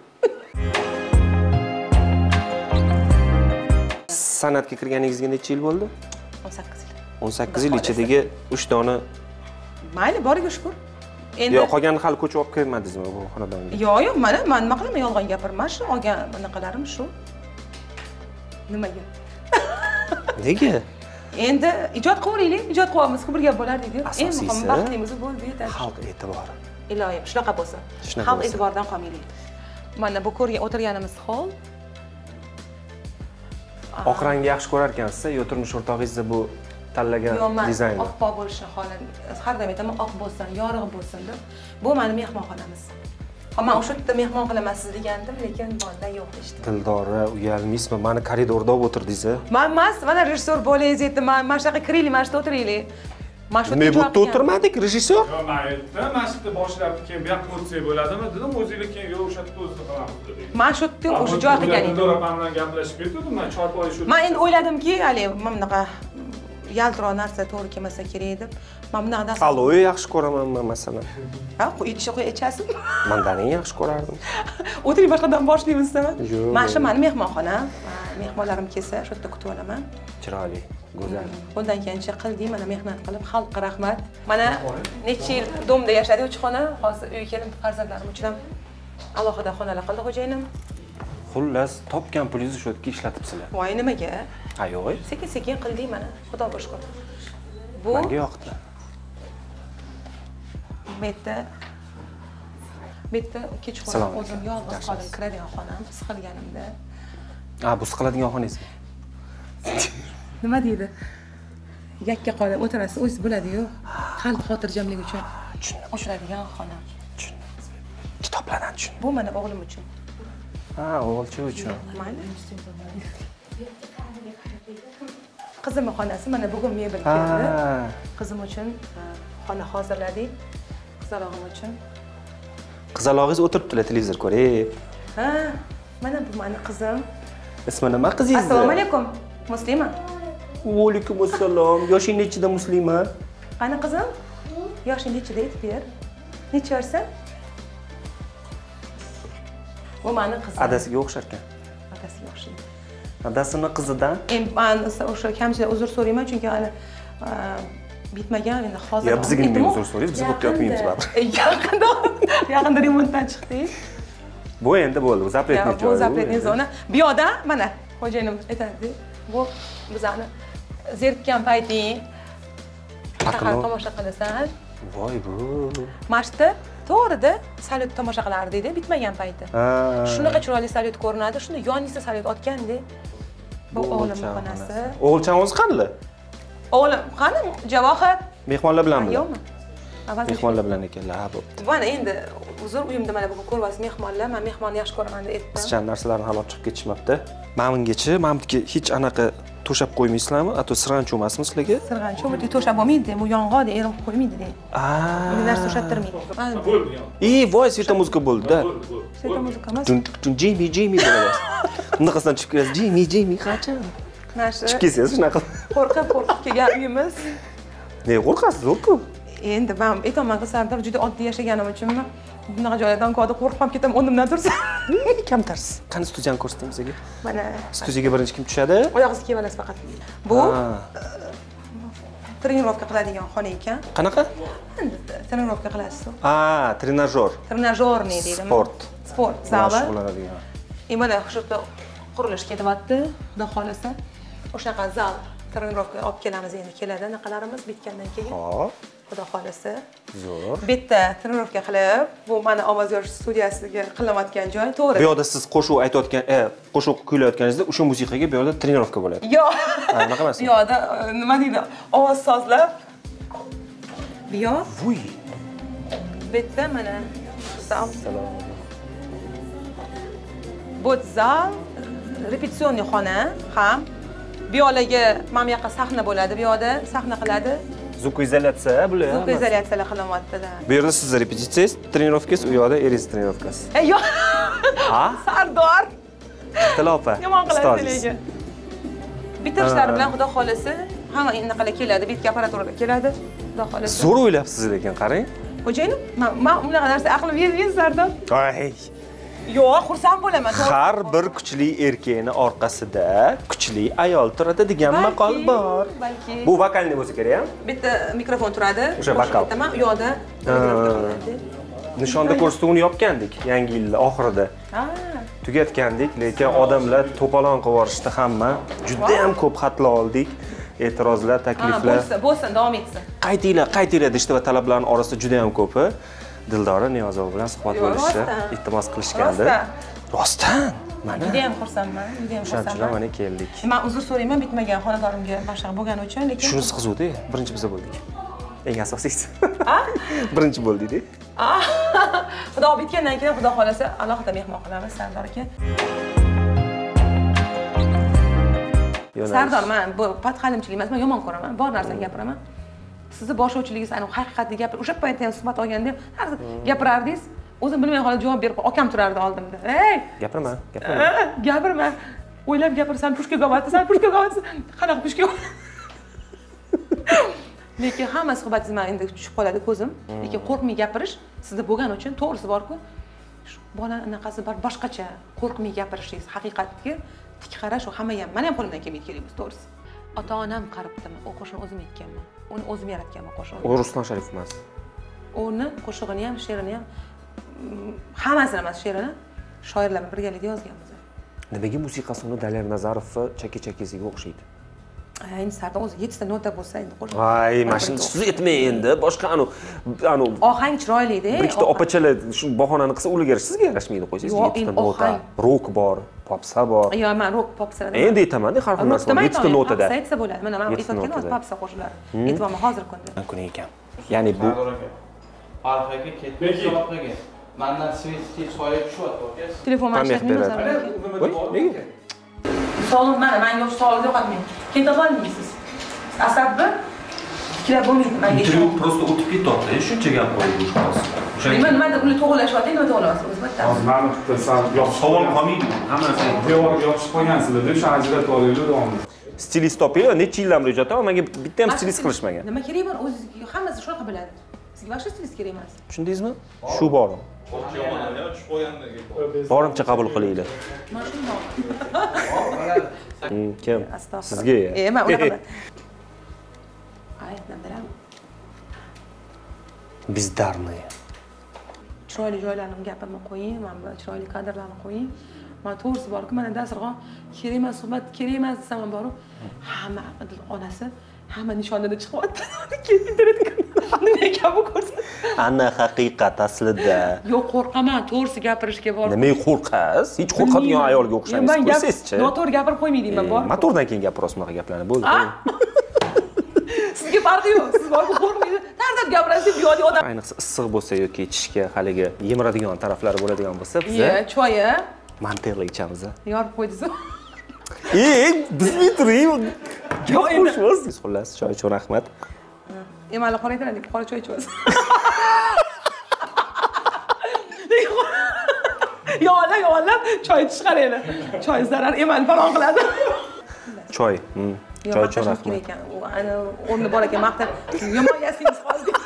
San'atga kirganingizga necha yil bo'ldi? 18 yil. 18 yil ichidagi 3 dona. Mayli, boriga shukr. Endi Yo'q, qolganini hali ko'chib olib kelmadingizmi bu xonadonga? yo'q, mana men nima qilaman, yolg'on gapirman, shu olgan bunaqalarim shu. Nimaga? Nega? Endi ijod qilaylik, ijod qilyapmiz, bir gap bo'lar deydi. Eng muhimi Asosiysi baxtimiz bo'ldi, yetadi. Xalq e'tibori. Iloyim, shunaqa bo'lsin. Shunaqa Xalq bo'lsin. e'tiboridan qolmaylik. Mana bu ko'rgan o'tirganimiz hol. Oq rangni yaxshi ko'rar ekansiz, yo turmush o'rtog'ingizni bu tanlagan dizaynni. Oq bo'lishini xohlayman. Har doim aytaman, oq bo'lsin, yorug' bo'lsin deb. Bu meni mehmonxonamiz. Men o'sha yerda mehmon qilamansiz degandim, lekin bundan yo'q ishdi. Dildora, uyalmaysizmi? Meni koridorda o'tirdingiz. Men emas, mana rejissor bo'laysiz aytdim. Men shunaqa kiraylik, mana shu yerda o'tiraylik. Mana shu Men bu yerda o'tirmadik, rejissor. Yo'q, men aytdim, mana shu yerda boshlab keyin bu yoqqa o'tsak bo'ladimi dedim, o'zingiz keyin yo'q, o'sha yerda o'zini qilamiz dedik. Men shu yerda o'sha joy qilgan edim. Dildora opam bilan gaplashib ketdim, men chorpoy shu. Men endi o'yladimki, hali mana bunaqa yaltiroq narsa to'g'ri kelmasa kerak deb. Men bunaqa Aloe yaxshi ko'raman men masalan. Ha, qo'y ichasizmi? Mandarin yaxshi ko'rardim. O'tiring, boshqadan boshlaymiz sizmi? Yo'q. Mana shu meni mehmonxonam. Mehmonlarim kelsa, shu yerda kutib olaman. Chiroyli, go'zal. Qo'ldan kelgancha qildik, mana mehnat qilib, xalqqa rahmat. Mana necha yil domda yashadik, 3 xona, hozir uyga kelib farzandlarim uchun ham alohida xonalar qildi xo'jayinim. Xullas, topgan pulingizni shu yerga ishlatibsizlar. Voy, nimaga? Ha, yo'q. Sekin-sekin qildik mana. Xudoga shukr. Bu Menga yoqdi. Bitta kechqurun o'zim yolg'iz qolib kiradigan xonam, siqilganimda. Ha, bu siqiladigan xonangizmi? Nima deydi? Yakka qolib o'tirasiz, o'zingiz bo'ladi-yu. Qalb xotirjamligi uchun o'tiradigan xonam. Kitoblardan tushun. Bu mana o'g'lim uchun. Ha, o'g'ilcha uchun. Mayli. Qizimning xonasi mana bugun mebel keldi. Qizim uchun xona hozirladik. Qizalog'im uchun. Qizalog'ingiz o'tiribdilar televizor ko'rib. Ha, mana bu meni qizim. Ismi nima qizingizni? Assalomu alaykum. Muslima. Va alaykum assalom. Yoshing nechida Muslima? Qani qizim? Yoshing nechida aytib ber. Necha yoshsan? Bu meni qizim. Adasiga o'xshar ekan. Adasiga o'xshaydi. Adasini qizidan. Endi men o'sha kamchilik uzr so'rayman, chunki hali bitmagan endi hozir. Ya bizga nima uzr so'raysiz? Biz bu yerda yotmaymiz baribir. Yaqinda remontdan chiqdik. Bu endi bo'ldi, bu zapretniy joy. Bu zapretniy zona. Bu yoqda mana xo'jayinim aytadi. Bu bizani zerikkan payting shahar tomosha qilasan. Voy bu. Mashta to'g'rida salyut tomosha qilardik-da, bitmagan payti. Shunaqa chiroyli salyut ko'rinadi, shunda yoningizda salyut otganda. Bu o'g'limning xonasi. O'g'ilchangiz qanday? O'g'lim qani? Javohir. Mehmonlar bilanmi? Yo'qmi? Mehmonlar bilan ekanlar, ha bo'pti. Mana endi uzr uyimda mana bugun ko'ryapsiz mehmonlar, men mehmonni yaxshi ko'raman deb aytdim. Qizcha narsalarni hali olib chiqib ketishmabdi. Mana bungacha, mana bunga hech anaqa to'shab qo'ymaysizlarmi? Ato sirg'anchi emasmi sizlarga? Sirg'anchi bu to'shab bo'lmaydi, bu yong'oq erim qo'ymaydi deydi. Buni narsa to'shattirmaydi. Bo'ldi. Voy, sveta muzika bo'ldi-da. Sveta muzika emas. Jimi bo'ladi. Bunaqasidan chiqib kelasiz. Jimi qachon? Narsa. Chiqib kelsangiz shunaqa. Qo'rqib kelgan uyimiz. Ne qo'rqasiz, o'ku? Endi men aytaman, Sardor juda oddiy yashaganim uchunmi? Bunaqa joylardan ko'rdi qo'rqib ham ketaman, o'rnimdan tursa. Kamtarsiz. Qani studiyani ko'rsating bizga? Mana Studiyaga birinchi kim tushadi? oyog'ingizga kelib olasiz faqat. Bu trenirovka qiladigan xona ekan. Qanaqa? Endi trenirovka qilasiz. Trenajyor. Trenajyorniy deydimi? Sport zali. Bo'ladigan. Mana shu yerda qurilish ketyapti, xudo xolasa. O'shaqa zal trenirovka olib kelamiz endi keladi, naqalarimiz bitgandan keyin. Xo'p. xudo xohlasa. Zo'r. Bu yerda trenirovka qilib, bu meni ovoz yosh studiyasiga qilinayotgan joy, to'g'ri. Bu yoqda siz qo'shiq aytayotgan, qo'shiq kuylayotganingizda o'sha musiqaga bu yoqda trenirovka bo'ladi. Yo'q. Unaqa emas. Bu yoqda nima deydi? Ovoz sozlab. Bu yoq. Vuy. Bu yerda mana zal. Bu zal, repetitsionni xona ham. Bu yoqlarga mana bu yoqqa sahna bo'ladi, bu yoqda sahna qiladi. Звукоизоляtsiya bular. Звукоизоляtsiyalar qilinyapti-da. Bu yerda siz repetitsiyangiz, trenirovkangiz, u yoqda eringiz trenirovkasi. Yo'q. Ha? Sardor. Tilopa. Yomon qiladi lekin. Bitirishlari bilan xudo xolasa hamma innaqalar keladi, bu yerga apparaturalar keladi. Xudo xolasa. Zo'r o'ylabsiz lekin, qarang. Xo'jayinim, men unaqa narsa aqlim yer zarda. Ay. Yo'q, xursand bo'laman. Har bir kuchli erkakning orqasida kuchli ayol turadi degan maqol bor. Balki. Bu vokalni bo'lsa kerak-a? Bu yerda mikrofon turadi. O'sha vokal. U yoqda Nishonda ko'rsatuvni yopgandik Yangi yil oxirida. Ha. Tugatgandik, lekin odamlar to'polon qilib yuborishdi hamma. Juda ham ko'p xatlar oldik. E'tirozlar, takliflar. Bo'lsin, davom etsin. Qaytinglar deshdi va talablarning orasida juda ham ko'pi Dildora Niyozova bilan suhbat bo'lishdi, iltimos qilishgandi. Rostdan. Mana. Juda ham xursandman, juda ham xursandman. Shunchalar mana keldik. Men uzr so'rayman, bitmagan xonadorimga boshqa bo'lgani uchun, lekin Shunisi qiziqdi, birinchi biz bo'ldik. Eng asosiysi. Birinchi bo'ldik-da. Xudo bitgandan keyin xudo xolasa alohida mehmon qilamiz Sardor aka. Sardor, men bu patxalimchilik emas, men yomon ko'raman. Bor narsani gapiraman. Sizni boshlovchiligingiz aniq haqiqatni gapirib, o'sha paytda ham suhbat olganda gapirardingiz. O'zim bilmay qolib javob berib, akam turardi oldimda. Ey, gapirma. Gapirma. O'ylab gapirsan, pushka g'ovatsan, qanaqa pushka? Lekin hamma suhbatingiz men endi tushib qoladi ko'zim. Lekin qo'rqmay gapirish sizda bo'lgani uchun to'g'risi bor-ku. Bola anaqasi boshqacha, qo'rqmay gapirishingiz, haqiqatga tik qarash, u hamma ham, men ham qo'limdan kelmaydi kerak bo'lsa, to'g'risi. Ota-onam qaribdimi? O qo'shiqni o'zim aytganman. Uni o'zim yaratganman qo'shiqni. U Ruslan Sharipov emas. Uni qo'shig'ini ham, she'rini ham hammasini emas, she'rini shoirlar bilan birgalikda yozganmiz. Nimaga musiqasi uni Daler Nazarov va Chaki-Chakisiga o'xshaydi? Endi Sardor o'zi 7 ta nota bo'lsa endi qo'shiq. Ay, mashina siz aytmang endi. Boshqa anu ohang chiroyli-da. Bir ikkita opachalar shu bahonani qilsa ularga sizga yarashmaydi qo'ysangiz. 7 ta nota. Rock bor, popsa bor. Yo'q, men rock popsa. Endi aytaman-da, har xil narsa 7 ta notada. Popsa aytsa bo'ladi. Mana men aytayotganim popsa qo'shiqlari. E'tiborni hozir kunda. Kuni ekan. Ya'ni bu Farqiga ketib soatga. Mendan svetskiy soya tushyapti, aka. Telefon mashinasini Voy, nega? Sog'liq mana, men yo'q sog'liq yo'qotmayman. Keta qolmaysiz. Asabni fikra bo'lmaydi menga. Intervyu просто o'tib ketyapti. Shuncha gap qo'ydi hozir. O'sha nimada uni to'g'irlashyapti, nima to'g'irlayapsiz o'zbekda? Hozir meni sal savol qolmaydi. Hammasi devorga yopishib qo'ygansizlar deb shuni ajratib olinglar davomida. Stilist topinglar, necha yildan beri ijod qilaman, menga bitta ham stilist qilishmagan. Nima kerak bor? O'zingizga hammasi shunaqa biladi. Sizga boshqa stilist kerak emas. Tushundingizmi? Shu bor. Borimcha qabul qilinglar. Mana shundoq. Kim? Sizga. Men unaqa. Ay, nima Bizdarniy. Chiroyli joylarni gapimni qo'ying, mana chiroyli kadrlarni qo'ying. Mana to'g'risi bor-ku, mana dasturxon kerak emas, suhbat kerak emas desam ham bor-ku. Hamma onasi, hamma nishonida chiqyapti. Internetga nima ekan bu ko'rsin. Ana haqiqat aslida. Yo'q, qo'rqaman, to'g'risi gapirishga bor. Nima qo'rqasiz? Hech qo'rqadigan ayolga o'xshaysiz. Ko'rsangizchi. Noto'g'ri gapirib qo'ymayman, bor. Motordan keyin gapirasiz bunaqa gaplarni. Bo'ldi. Sizga farqi yo'q. Siz borku qo'rqmaysiz. Tartib gapirasiz, bu yo'q odam. Ayniqsa issiq bo'lsa yoki ichishga haligi yemiradigan taraflari bo'ladigan bo'lsa, bizda choyi mantiqli ichamiz. Yorib qo'ydingiz. Bizni turing. Yo'q, xushsiz. Xullas, choy uchun rahmat. Mana qora aytaylik, qora choy ichamiz. Yo'lab choy ichish qaraydi. Choy zarar emal falon qiladi. Choy. Choy uchun rahmat. U ana o'rni bor ekan, maqtab yomon yasingiz hozir.